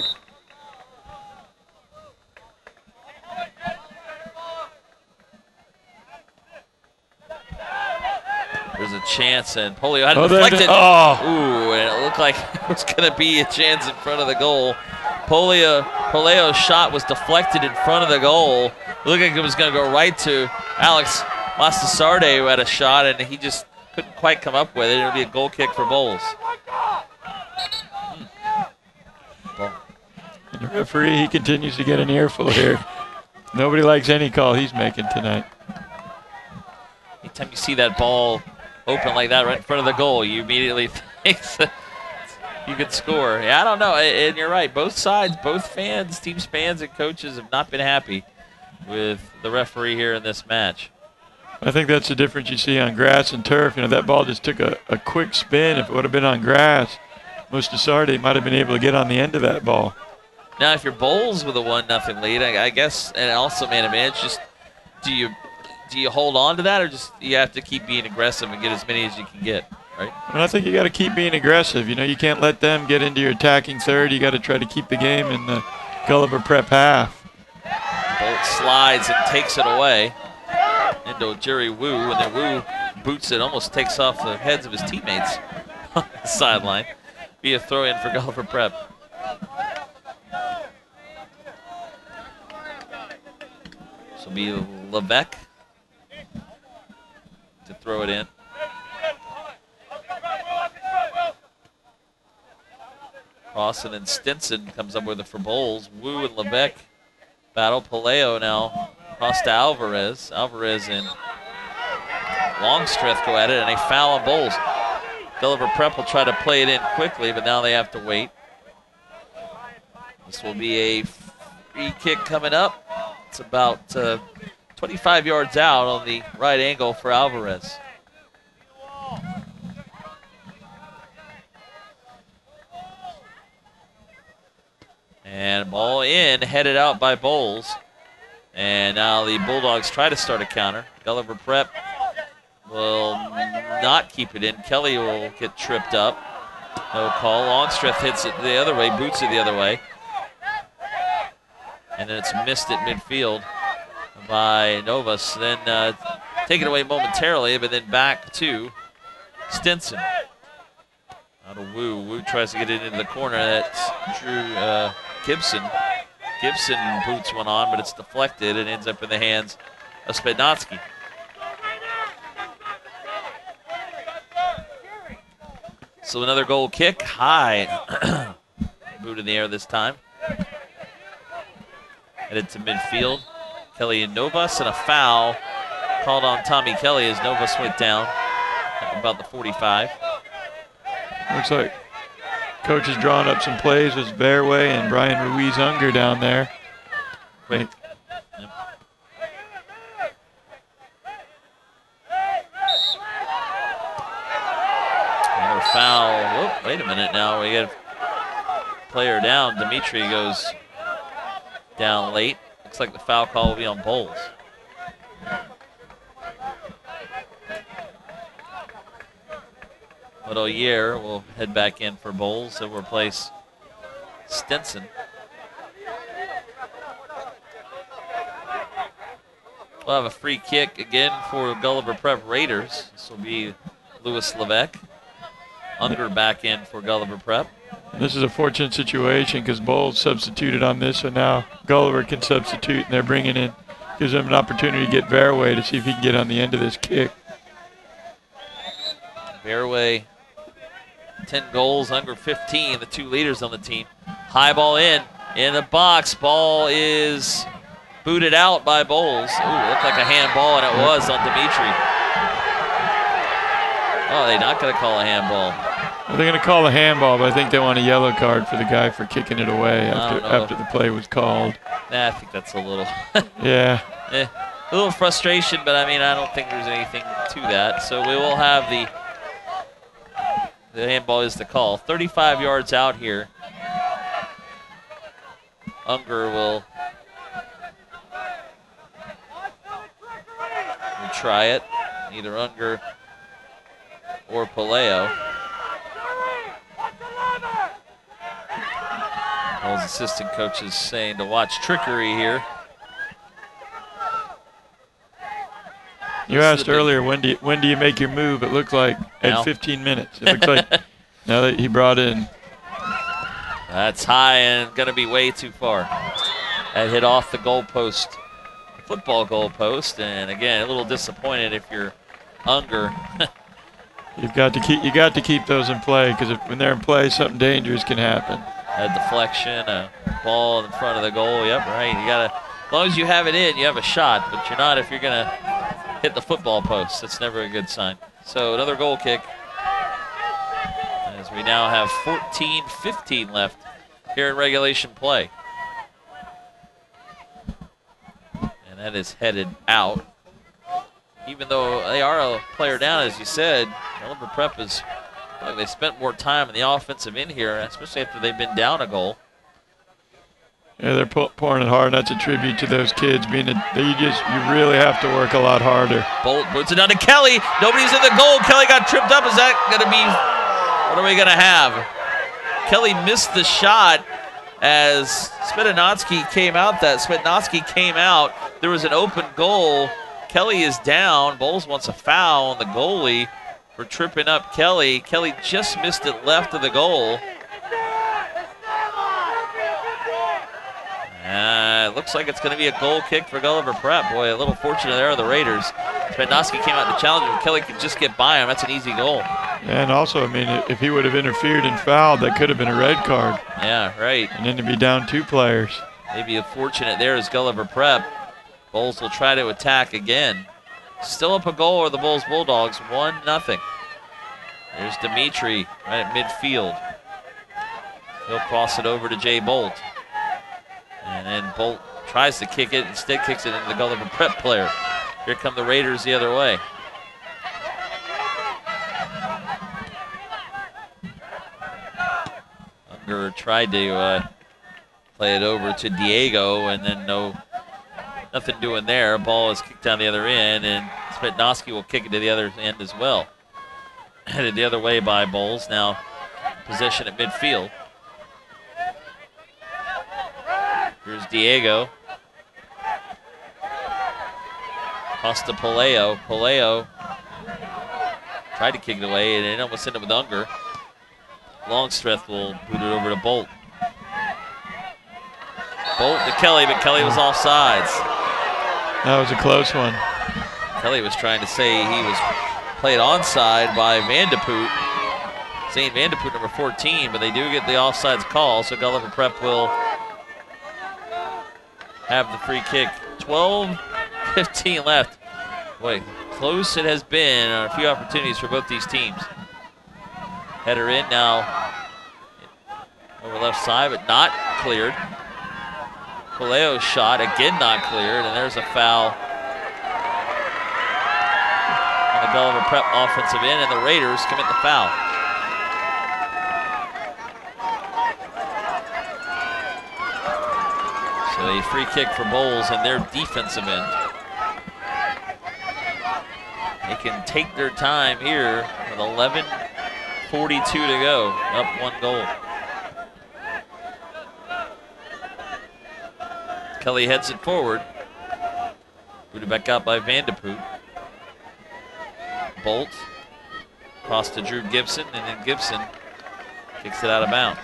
There's a chance, and Polio had it deflected. Ooh, and it looked like it was going to be a chance in front of the goal. Poleo's shot was deflected in front of the goal. It looked like it was going to go right to Alex Mastasarde, who had a shot, and he just couldn't quite come up with it. It'll be a goal kick for Bolles. And the referee, he continues to get an earful here. Nobody likes any call he's making tonight. Anytime you see that ball open like that right in front of the goal, you immediately think that you could score. Yeah, I don't know, and you're right. Both sides, both fans, teams, fans, and coaches have not been happy with the referee here in this match. I think that's the difference you see on grass and turf. That ball just took a quick spin. If it would have been on grass, Mastasarde might have been able to get on the end of that ball. Now, if you're Bolles with a 1-0 lead, I guess, and also man-to-man, it's just do you hold on to that, or just you have to keep being aggressive and get as many as you can get, right? And I think you got to keep being aggressive. You can't let them get into your attacking third. You got to try to keep the game in the Gulliver Prep half. Bolt slides and takes it away into Jerry Wu, and then Wu boots it, almost takes off the heads of his teammates on the sideline. Be a throw-in for Gulliver Prep. This will be Levesque to throw it in. Cross, and then Stinson comes up with it for Bolles. Wu and Levesque battle. Poleo now cross to Alvarez. Alvarez and Longstreth go at it, and they foul on Bolles. Gulliver Prep will try to play it in quickly, but now they have to wait. This will be a free kick coming up. It's about 25 yards out on the right angle for Alvarez. And ball in, headed out by Bolles. And now the Bulldogs try to start a counter. Gulliver Prep will not keep it in. Kelly will get tripped up. No call. Longstreth hits it the other way, boots it the other way. And then it's missed at midfield by Novas. Then taken away momentarily, but then back to Stinson. Out of Wu. Wu tries to get it into the corner. That's Drew Gibson. Gibson boots one on, but it's deflected and ends up in the hands of Spednotsky. So another goal kick, high. Boot in the air this time. Headed to midfield. Kelly and Novas, and a foul called on Tommy Kelly as Novas went down at about the 45. Looks like coach is drawing up some plays with Bearway and Brian Ruiz-Unger down there. Quick. Yep. Another foul. Whoop, wait a minute now. We got a player down. Dimitri goes down late. Looks like the foul call will be on Bolles. Muddle-Year will head back in for Bolles. He'll replace Stinson. We'll have a free kick again for Gulliver Prep Raiders. This will be Louis Levesque. Unger back in for Gulliver Prep. This is a fortunate situation because Bolles substituted on this, so now Gulliver can substitute, and they're bringing in, gives them an opportunity to get Bearway to see if he can get on the end of this kick. Bearway, 10 goals, Unger 15, the two leaders on the team. High ball in the box. Ball is booted out by Bolles. Ooh, looked like a handball, and it was on Dimitri. Oh, they're not going to call a handball. Well, they're going to call a handball, but I think they want a yellow card for the guy for kicking it away after the play was called. Nah, I think that's a little. Yeah. A little frustration, but I mean, I don't think there's anything to that. So we will have the handball is the call. 35 yards out here. Unger will try it. Either Unger or Paleo. His assistant coach is saying to watch trickery here. You asked earlier, when do you make your move? It looked like now. at 15 minutes. It looks like now that he brought in. That's high and going to be way too far. That hit off the goalpost, football goalpost, and again, a little disappointed if you're Unger. You got to keep those in play, because when they're in play, something dangerous can happen. A deflection, a ball in front of the goal. Yep, right. You gotta, as long as you have it in, you have a shot, but you're not if you're gonna hit the football post. That's never a good sign. So another goal kick, as we now have 14-15 left here in regulation play. And that is headed out. Even though they are a player down, as you said, Gulliver Prep is, like they spent more time in the offensive end here, especially after they've been down a goal. Yeah, they're pouring it hard. That's a tribute to those kids. You really have to work a lot harder. Bolt puts it down to Kelly. Nobody's in the goal. Kelly got tripped up. Is that going to be, what are we going to have? Kelly missed the shot as Spetanotsky came out. There was an open goal. Kelly is down. Bolles wants a foul on the goalie for tripping up Kelly. Kelly just missed it left of the goal. It looks like it's going to be a goal kick for Gulliver Prep. Boy, a little fortunate there are the Raiders. Spetanotsky came out to challenge him. Kelly could just get by him. That's an easy goal. And also, I mean, if he would have interfered and fouled, that could have been a red card. Yeah, right. And then to be down 2 players. Maybe a fortunate there is Gulliver Prep. Bolles will try to attack again. Still up a goal are the Bolles Bulldogs, 1-0. There's Dimitri right at midfield. He'll cross it over to Jay Bolt. And then Bolt tries to kick it, instead kicks it into the Gulliver Prep player. Here come the Raiders the other way. Unger tried to play it over to Diego, and then nothing doing there. Ball is kicked down the other end, and Spetanotsky will kick it to the other end as well. Headed the other way by Bolles. Now possession at midfield. Here's Diego. Costa Paleo. Paleo tried to kick it away, and it almost ended with Unger. Longstreth will boot it over to Bolt. Bolt to Kelly, but Kelly was offsides. That was a close one. Kelly was trying to say he was played onside by Vandepoot. Zane Vandepoot, number 14, but they do get the offsides call, so Gulliver Prep will have the free kick. 12-15 left. Boy, close it has been on a few opportunities for both these teams. Header in now over left side, but not cleared. Paleo's shot, again not cleared, and there's a foul on the Gulliver Prep offensive end, and the Raiders commit the foul. So a free kick for Bolles and their defensive end. They can take their time here with 11:42 to go, up 1 goal. Kelly heads it forward. Booted back out by Vandepoot. Bolt cross to Drew Gibson, and then Gibson kicks it out of bounds.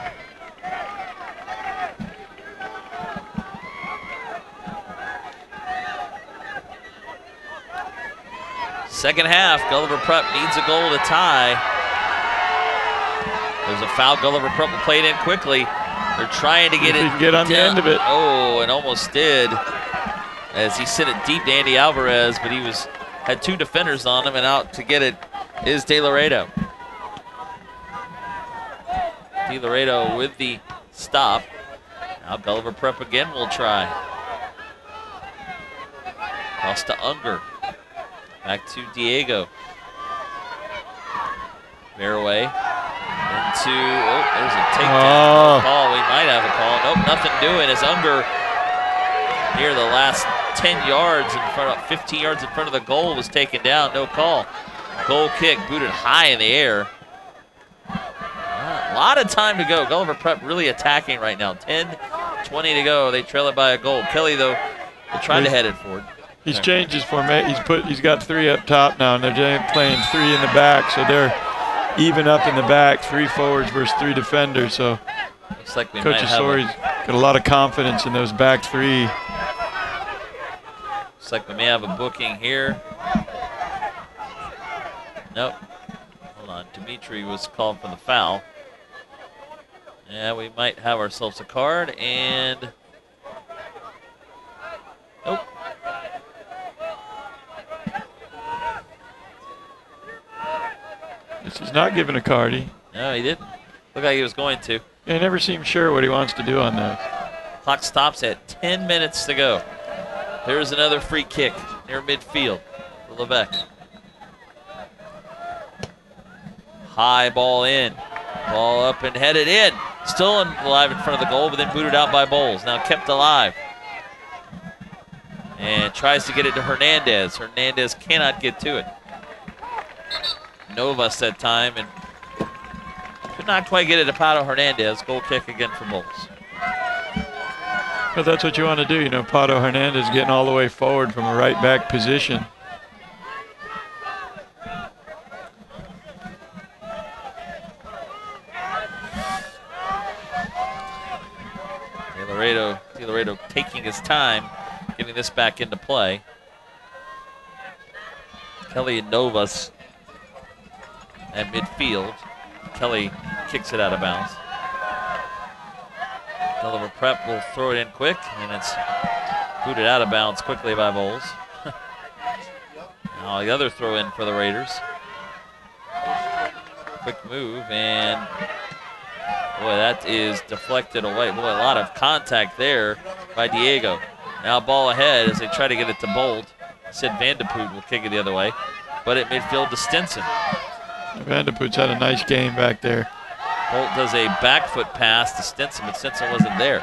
Second half, Gulliver Prep needs a goal to tie. There's a foul. Gulliver Prep will play it in quickly. They're trying to get it get on the end of it. Oh, and almost did, as he sent it deep to Andy Alvarez, but he had 2 defenders on him and out to get it is De Laredo. De Laredo with the stop. Now Gulliver Prep again will try. Cross to Unger. Back to Diego. Fairway. Into, there's a takedown. Call. We might have a call. Nope, nothing doing as Unger near the last 10 yards in front of 15 yards in front of the goal was taken down. No call. Goal kick booted high in the air. A lot of time to go. Gulliver Prep really attacking right now. 10-20 to go. They trail it by a goal. Kelly, though, will try to head it forward. He's changed his formation. He's got 3 up top now, and they're playing 3 in the back, so they're even up in the back, 3 forwards versus 3 defenders. So looks like we Coach Asori's got a lot of confidence in those back 3. Looks like we may have a booking here. Nope. Hold on. Dimitri was called for the foul. Yeah, we might have ourselves a card, and nope. He's not giving a card. No, he didn't. Looked like he was going to. He never seems sure what he wants to do on those. Clock stops at 10 minutes to go. Here's another free kick near midfield for Levesque. High ball in. Ball up and headed in. Still alive in front of the goal, but then booted out by Bolles. Now kept alive. And tries to get it to Hernandez. Hernandez cannot get to it. Novas that time and could not quite get it to Pato Hernandez. Goal kick again for Bolles. But that's what you want to do. You know, Pato Hernandez getting all the way forward from a right back position. De Laredo taking his time, getting this back into play. Kelly and Novas at midfield. Kelly kicks it out of bounds. Gulliver Prep will throw it in quick, and it's booted out of bounds quickly by Bolles. Now the other throw in for the Raiders. Quick move, and boy, that is deflected away. Boy, a lot of contact there by Diego. Now ball ahead as they try to get it to Bolt. Sid Vanderpoot will kick it the other way, but at midfield to Stinson. Vanderpoot's had a nice game back there. Bolt does a back foot pass to Stinson, but Stinson wasn't there.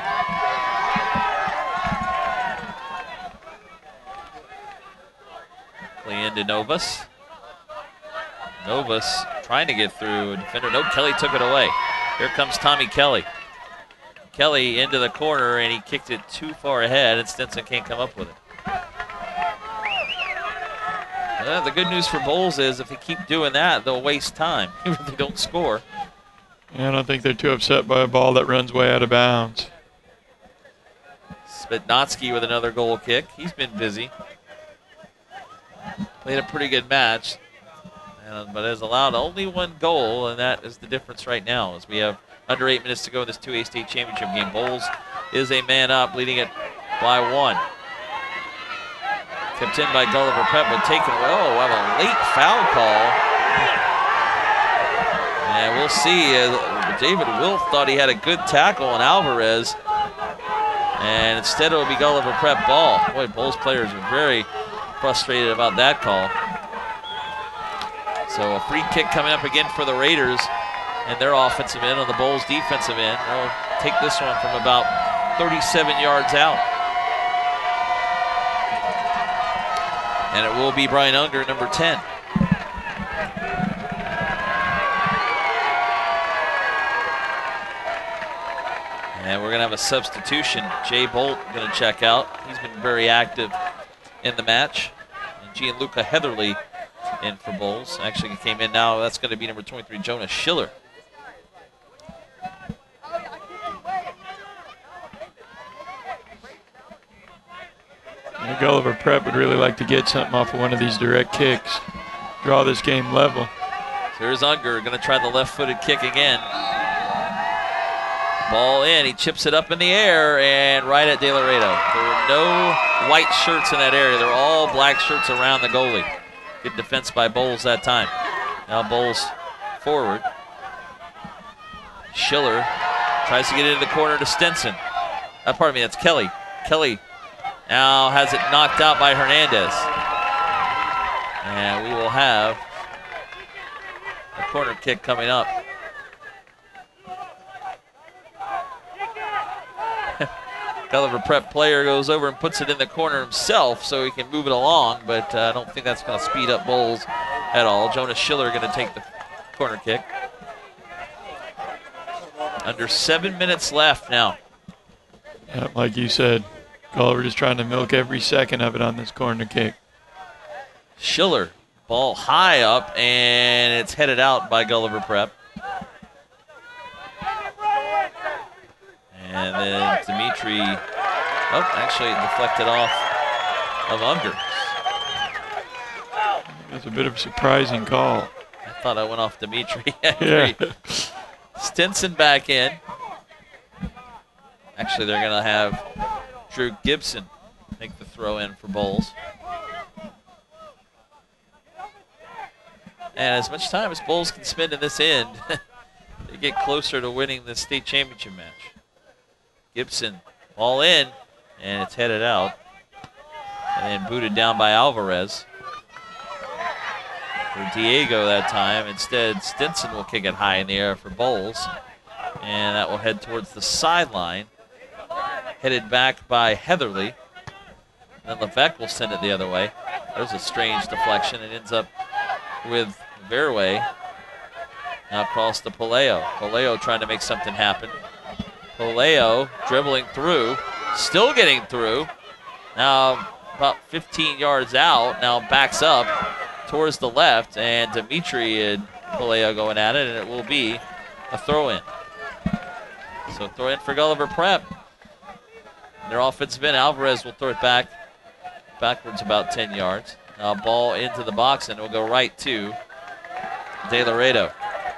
Play into Novas. Novas trying to get through a defender. No, Kelly took it away. Here comes Tommy Kelly. Kelly into the corner, and he kicked it too far ahead, and Stinson can't come up with it. The good news for Bolles is if they keep doing that, they'll waste time if they don't score. Yeah, I don't think they're too upset by a ball that runs way out of bounds. Spitnotsky with another goal kick. He's been busy. Played a pretty good match, but has allowed only 1 goal, and that is the difference right now as we have under 8 minutes to go in this 2A state championship game. Bolles is a man up, leading it by 1. Kept in by Gulliver Prep, but taken away. Oh, wow, a late foul call. And we'll see. David Wilf thought he had a good tackle on Alvarez. And instead it will be Gulliver Prep ball. Boy, Bolles players are very frustrated about that call. So a free kick coming up again for the Raiders and their offensive end on the Bolles defensive end. They'll take this one from about 37 yards out. And it will be Brian Unger, number 10. And we're going to have a substitution. Jay Bolt going to check out. He's been very active in the match. And Gianluca Heatherly in for Bolles. Actually, he came in now. That's going to be number 23, Jonas Schiller. Gulliver Prep would really like to get something off of one of these direct kicks. Draw this game level. So here's Unger going to try the left-footed kick again. Ball in. He chips it up in the air and right at De Laredo. There were no white shirts in that area. They're all black shirts around the goalie. Good defense by Bolles that time. Now Bolles forward. Schiller tries to get into the corner to Stinson. Pardon me, that's Kelly. Kelly now has it knocked out by Hernandez. And we will have a corner kick coming up. Gulliver Prep player goes over and puts it in the corner himself so he can move it along, but I don't think that's going to speed up Bolles at all. Jonas Schiller going to take the corner kick. Under 7 minutes left now. Yeah, like you said, Gulliver just trying to milk every second of it on this corner kick. Schiller, ball high up, and it's headed out by Gulliver Prep. And then Dimitri, actually it deflected off of Unger. That's a bit of a surprising call. I thought I went off Dimitri. Yeah. Stinson back in. Actually, they're going to have Drew Gibson make the throw in for Bolles. And as much time as Bolles can spend in this end, they get closer to winning the state championship match. Gibson, ball in, and it's headed out. And then booted down by Alvarez. For Diego that time. Instead, Stinson will kick it high in the air for Bolles. And that will head towards the sideline. Headed back by Heatherly. Then Levesque will send it the other way. There's a strange deflection. It ends up with Verway. Now across to Palaio. Palaio trying to make something happen. Palaio dribbling through. Still getting through. Now about 15 yards out. Now backs up towards the left. And Dimitri and Palaio going at it. And it will be a throw-in. So throw in for Gulliver Prep. Their offensive end, Alvarez will throw it backwards about 10 yards. Now ball into the box and it will go right to De Laredo.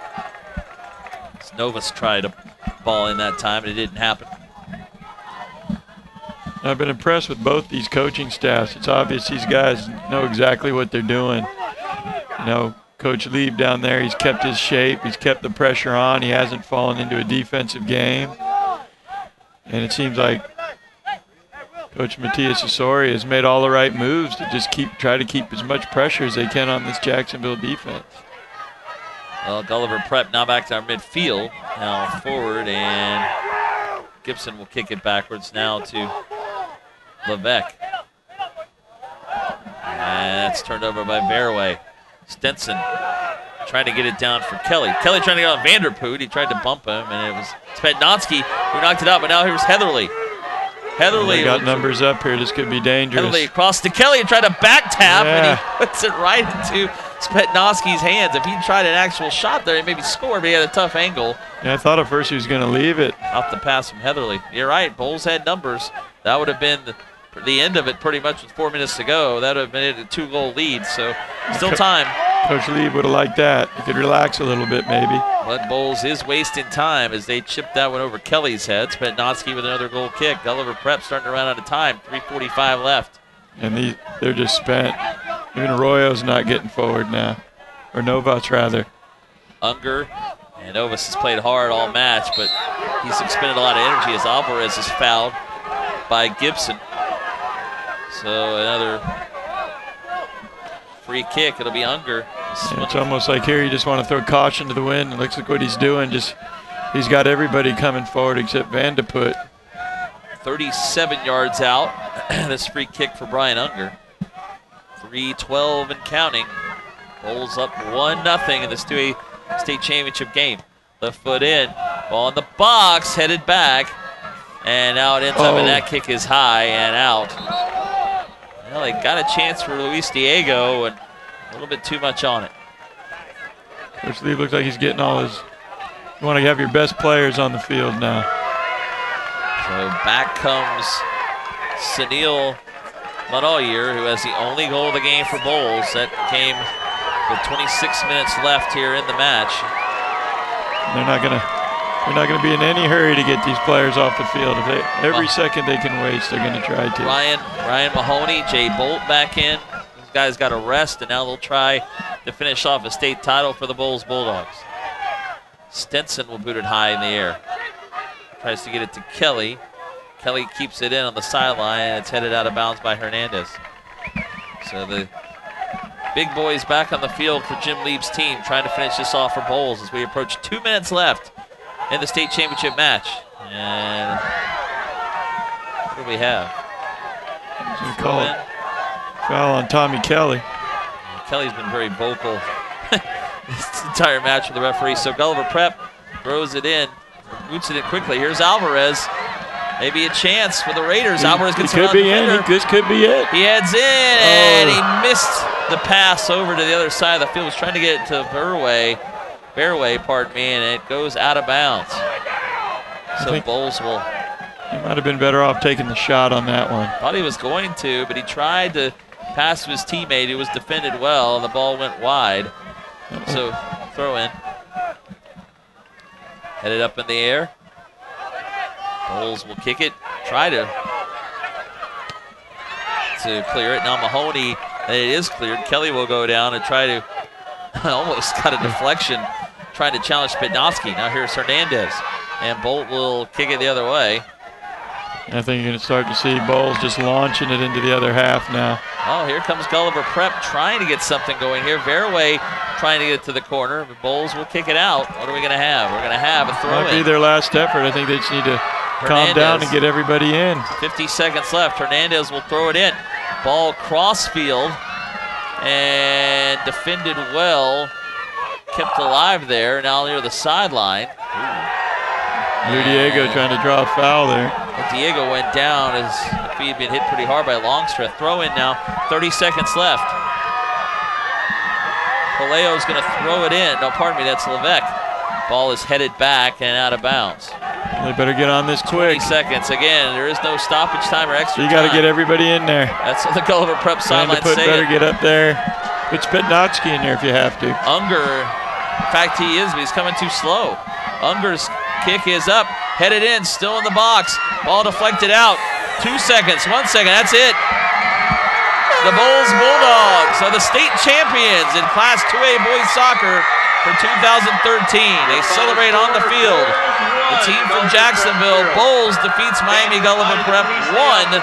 Novus tried a ball in that time and it didn't happen. I've been impressed with both these coaching staffs. It's obvious these guys know exactly what they're doing. You know, Coach Lieb down there, he's kept his shape. He's kept the pressure on. He hasn't fallen into a defensive game. And it seems like Coach Matias Asori has made all the right moves to just try to keep as much pressure as they can on this Jacksonville defense. Well, Gulliver Prep now back to our midfield. Now forward, and Gibson will kick it backwards now to Levesque. And that's turned over by Verway. Stinson trying to get it down for Kelly. Kelly trying to get on Vanderpoot. He tried to bump him, and it was Spetnowski who knocked it out, but now here's Heatherly. Heatherly got numbers up here. This could be dangerous. Heatherly across to Kelly and tried to back tap, and he puts it right into Spetnowski's hands. If he tried an actual shot there, he maybe scored, but he had a tough angle. Yeah, I thought at first he was going to leave it. Off the pass from Heatherly. You're right. Bolles had numbers. That would have been the end of it pretty much with 4 minutes to go. That would have been a 2-goal lead, so still time. Coach Lee would have liked that. He could relax a little bit maybe. But Bolles is wasting time as they chip that one over Kelly's head. Spetnowski with another goal kick. Gulliver Prep starting to run out of time. 3:45 left. And they're just spent. Even Arroyo's not getting forward now. Or Novas, rather. Unger and Novas has played hard all match, but he's expended a lot of energy as Alvarez is fouled by Gibson. So another free kick. It'll be Unger. Yeah, it's almost like here you just want to throw caution to the wind. It looks like what he's doing. He's got everybody coming forward except Vanderpoot. 37 yards out. This free kick for Brian Unger. 3:12 and counting. Bolles up 1-0 in this 2A state championship game. Left foot in. Ball in the box. Headed back. And now it ends up, and that kick is high and out. Well, they got a chance for Luis Diego, and a little bit too much on it. Coach Lee looks like he's getting all his. You want to have your best players on the field now. So back comes Sunil Manoyer, who has the only goal of the game for Bolles. That came with 26 minutes left here in the match. They're not gonna be in any hurry to get these players off the field. Every second they can waste, they're gonna try to. Ryan Mahoney, Jay Bolt back in. These guys got a rest, and now they'll try to finish off a state title for the Bolles Bulldogs. Stenson will boot it high in the air. Tries to get it to Kelly. Kelly keeps it in on the sideline, and it's headed out of bounds by Hernandez. So the big boys back on the field for Jim Lieb's team, trying to finish this off for Bolles as we approach 2 minutes left in the state championship match. And what do we have? Foul on Tommy Kelly. Kelly's been very vocal this entire match with the referee. So Gulliver Prep throws it in, boots it in quickly. Here's Alvarez. Maybe a chance for the Raiders. Alvarez gets could be in. This could be it. He heads in, and he missed the pass over to the other side of the field. Was trying to get it to Fairway, pardon me, and it goes out of bounds. So Bolles will. He might have been better off taking the shot on that one. Thought he was going to, but he tried to pass to his teammate who was defended well, and the ball went wide. So throw in. Headed up in the air. Bolles will kick it, try to clear it. Now Mahoney, and it is cleared. Kelly will go down and try to, almost got a deflection, trying to challenge Spitnowski. Now here's Hernandez, and Bolt will kick it the other way. I think you're going to start to see Bolles just launching it into the other half now. Oh, here comes Gulliver Prep trying to get something going here. Fairway trying to get it to the corner, but Bolles will kick it out. What are we going to have? We're going to have a throw-in. Might be their last effort. I think they just need to calm down and get everybody in. 50 seconds left. Hernandez will throw it in. Ball crossfield and defended well. Kept alive there. Now near the sideline. Diego trying to draw a foul there. Diego went down as if he had been hit pretty hard by Longstreth. Throw in now. 30 seconds left. Paleo's going to throw it in. No, pardon me, that's Levesque. Ball is headed back and out of bounds. They better get on this quick. 20 seconds. Again, there is no stoppage time or extra time. You got to get everybody in there. That's what the Gulliver Prep sideline saying. Better get up there. Put Spitnowski in there if you have to. Unger, in fact he is, but he's coming too slow. Unger's kick is up, headed in, still in the box. Ball deflected out. 2 seconds, 1 second, that's it. The Bolles Bulldogs are the state champions in Class 2A boys soccer for 2013. They celebrate on the field. The team from Jacksonville, Bolles, defeats Miami Gulliver Prep 1-0.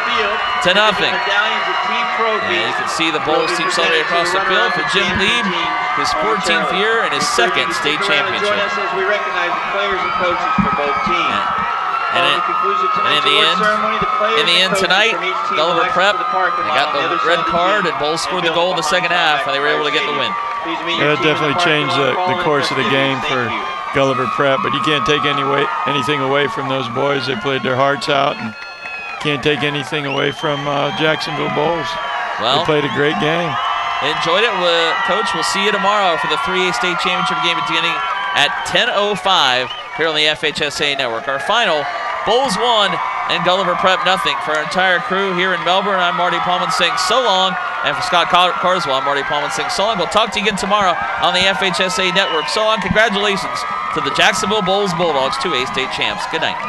And you can see the Bolles team celebrate across the field for Jim Lieb, his 14th year and his second state championship. We recognize the players and coaches for both teams. And in the end tonight, Gulliver Prep, they got the red card, and Bolles scored the goal in the second half, and they were able to get the win. Yeah, it definitely changed the course of the game for Gulliver Prep, but you can't take anything away from those boys. They played their hearts out, and can't take anything away from Jacksonville Bolles. Well, they played a great game. Enjoyed it, Coach. We'll see you tomorrow for the 3A state championship game beginning at 10:05 here on the FHSAA Network. Our final, Bolles 1 and Gulliver Prep 0. For our entire crew here in Melbourne, I'm Marty Pullman saying so long. And for Scott Carswell, I'm Marty Pullman saying so long. We'll talk to you again tomorrow on the FHSAA Network. So long. Congratulations to the Jacksonville Bolles Bulldogs, 2A state champs. Good night.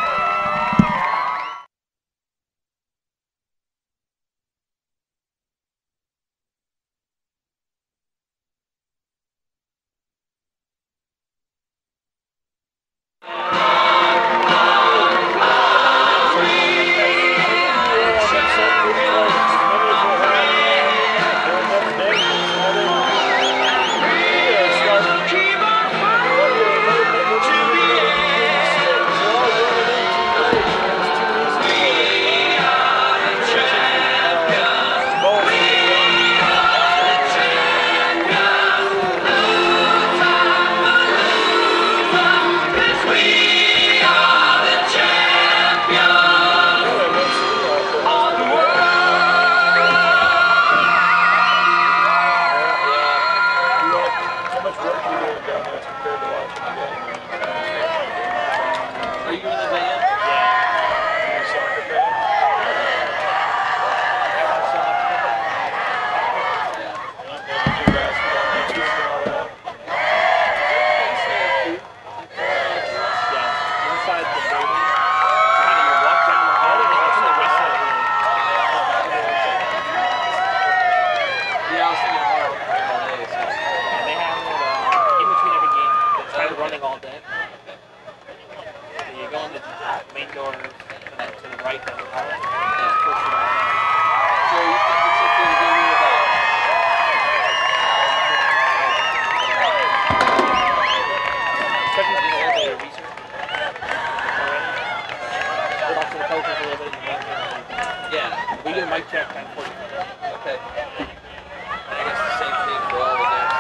Okay. I guess the same thing for all the games.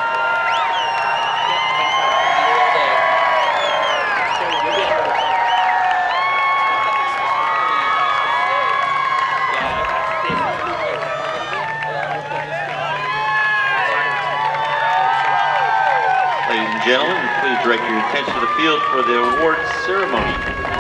Ladies and gentlemen, please direct your attention to the field for the award ceremony.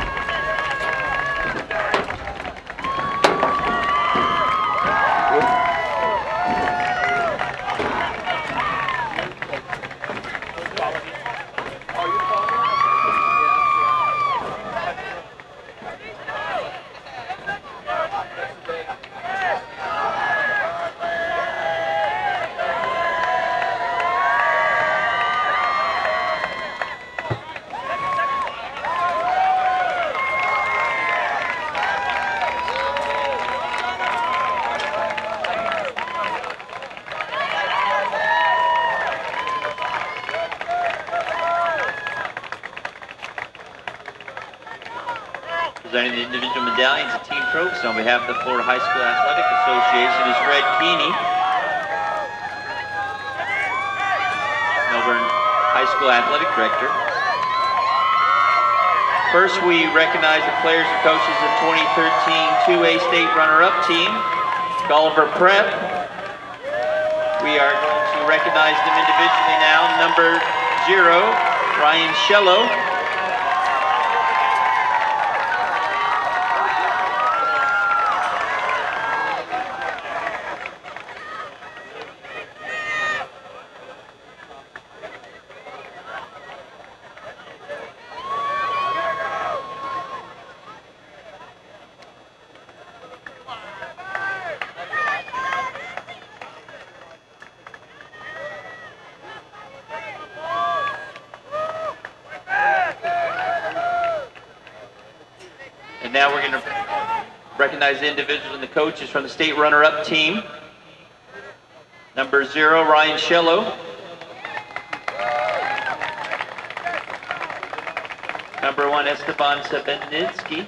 Presenting the individual medallions and team trophies on behalf of the Florida High School Athletic Association is Fred Keeney, Melbourne High School Athletic Director. First, we recognize the players and coaches of 2013 2A state runner-up team, Gulliver Prep. We are going to recognize them individually now. Number 0, Ryan Shello. And now we're going to recognize the individuals and the coaches from the state runner-up team. Number 0, Ryan Shello. Number 1, Esteban Sebenitsky.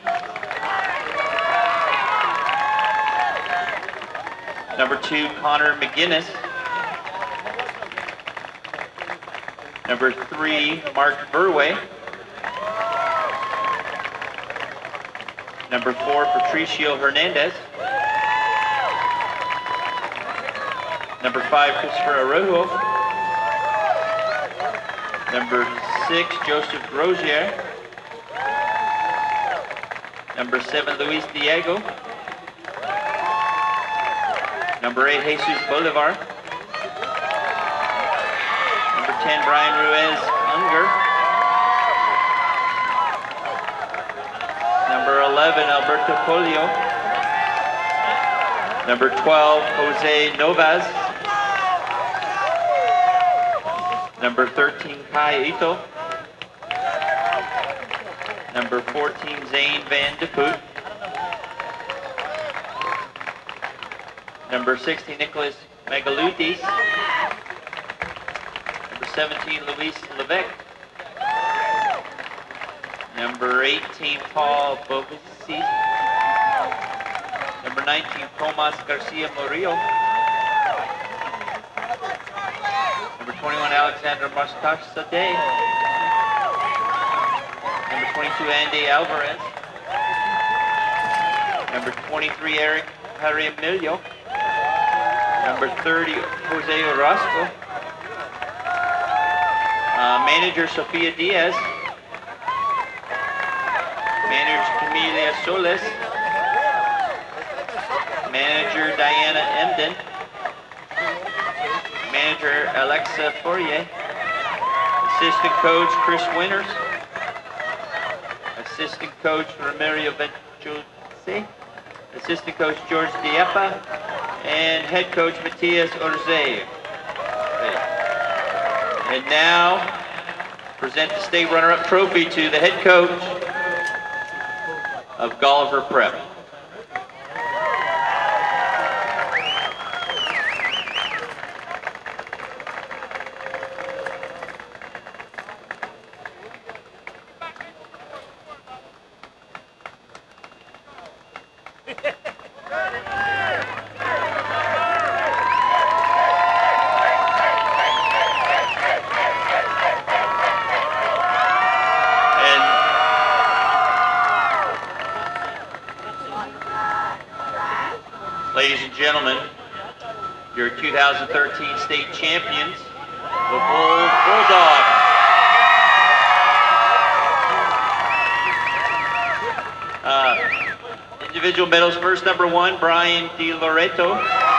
Number 2, Connor McGinnis. Number 3, Mark Burway. Number 4, Patricio Hernandez. Number 5, Christopher Araujo. Number 6, Joseph Rozier. Number 7, Luis Diego. Number 8, Jesus Bolivar. Number 10, Brian Ruiz Unger. Number 11, Alberto Polio. Number 12, Jose Novas. Number 13, Kai Ito. Number 14, Zane Van de Poot. Number 16, Nicholas Magalutis. Number 17, Luis Levesque. Number 18, Paul Bovici. Number 19, Tomas Garcia Murillo. Number 21, Alexander Mastach-Sade. Number 22, Andy Alvarez. Number 23, Eric Jaramillo. Number 30, Jose Orozco. Manager, Sofia Diaz. Manager, Camelia Solis. Manager, Diana Emden. Manager, Alexa Fourier. Assistant coach, Chris Winters. Assistant coach, Romario Ventura. Assistant coach, George Diepa. And head coach, Matias Orze. And now, present the state runner-up trophy to the head coach of Gulliver Prep. Your 2013 state champions, the Bulldogs. Individual medals first, number 1, Brian DiLoreto.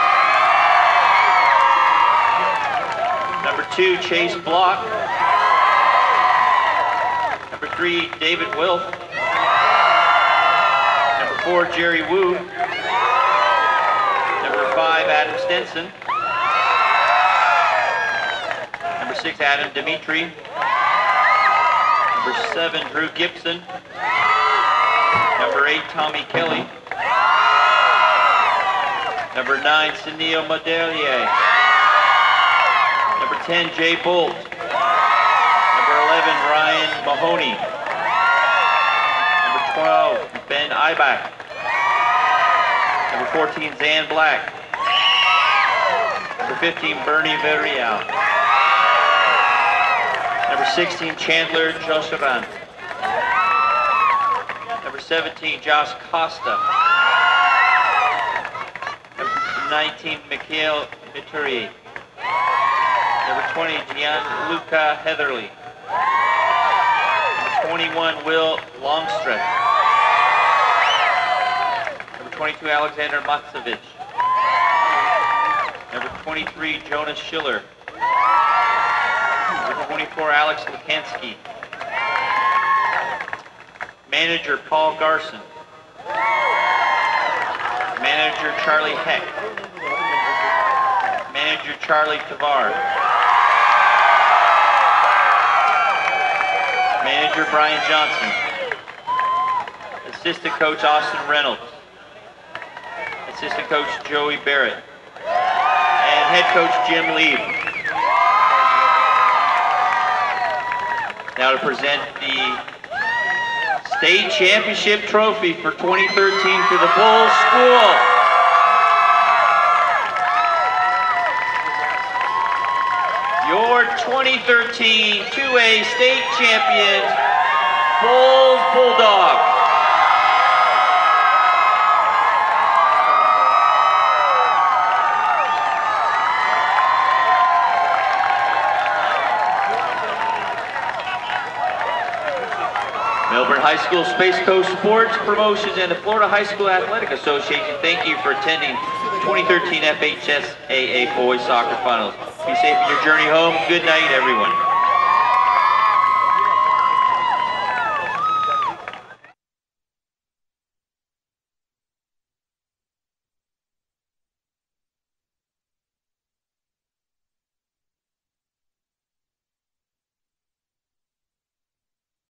Number 2, Chase Block. Number 3, David Wilf. Number 4, Jerry Wu. Number 5, Adam Stenson. Number 6, Adam Dimitri. Number 7, Drew Gibson. Number 8, Tommy Kelly. Number 9, Sunil Modelier. Number 10, Jay Bolt. Number 11, Ryan Mahoney. Number 12, Ben Ibach. Number 14, Zan Black. Number 15, Bernie Villarreal. Number 16, Chandler Joseran. Number 17, Josh Costa. Number 19, Mikhail Mituri. Number 20, Gianluca Heatherly. Number 21, Will Longstreth. Number 22, Alexander Matsevich. Number 23, Jonas Schiller. Number 24, Alex Lukansky. Manager, Paul Garson. Manager, Charlie Heck. Manager, Charlie Tavar. Manager, Brian Johnson. Assistant coach, Austin Reynolds. Assistant coach, Joey Barrett. And head coach, Jim Leib. Now to present the state championship trophy for 2013 for the Bolles School. Your 2013 2A state champions, Bolles Bulldogs. Melbourne High School Space Coast Sports Promotions and the Florida High School Athletic Association, thank you for attending 2013 FHSAA Boys Soccer Finals. Be safe in your journey home. Good night, everyone.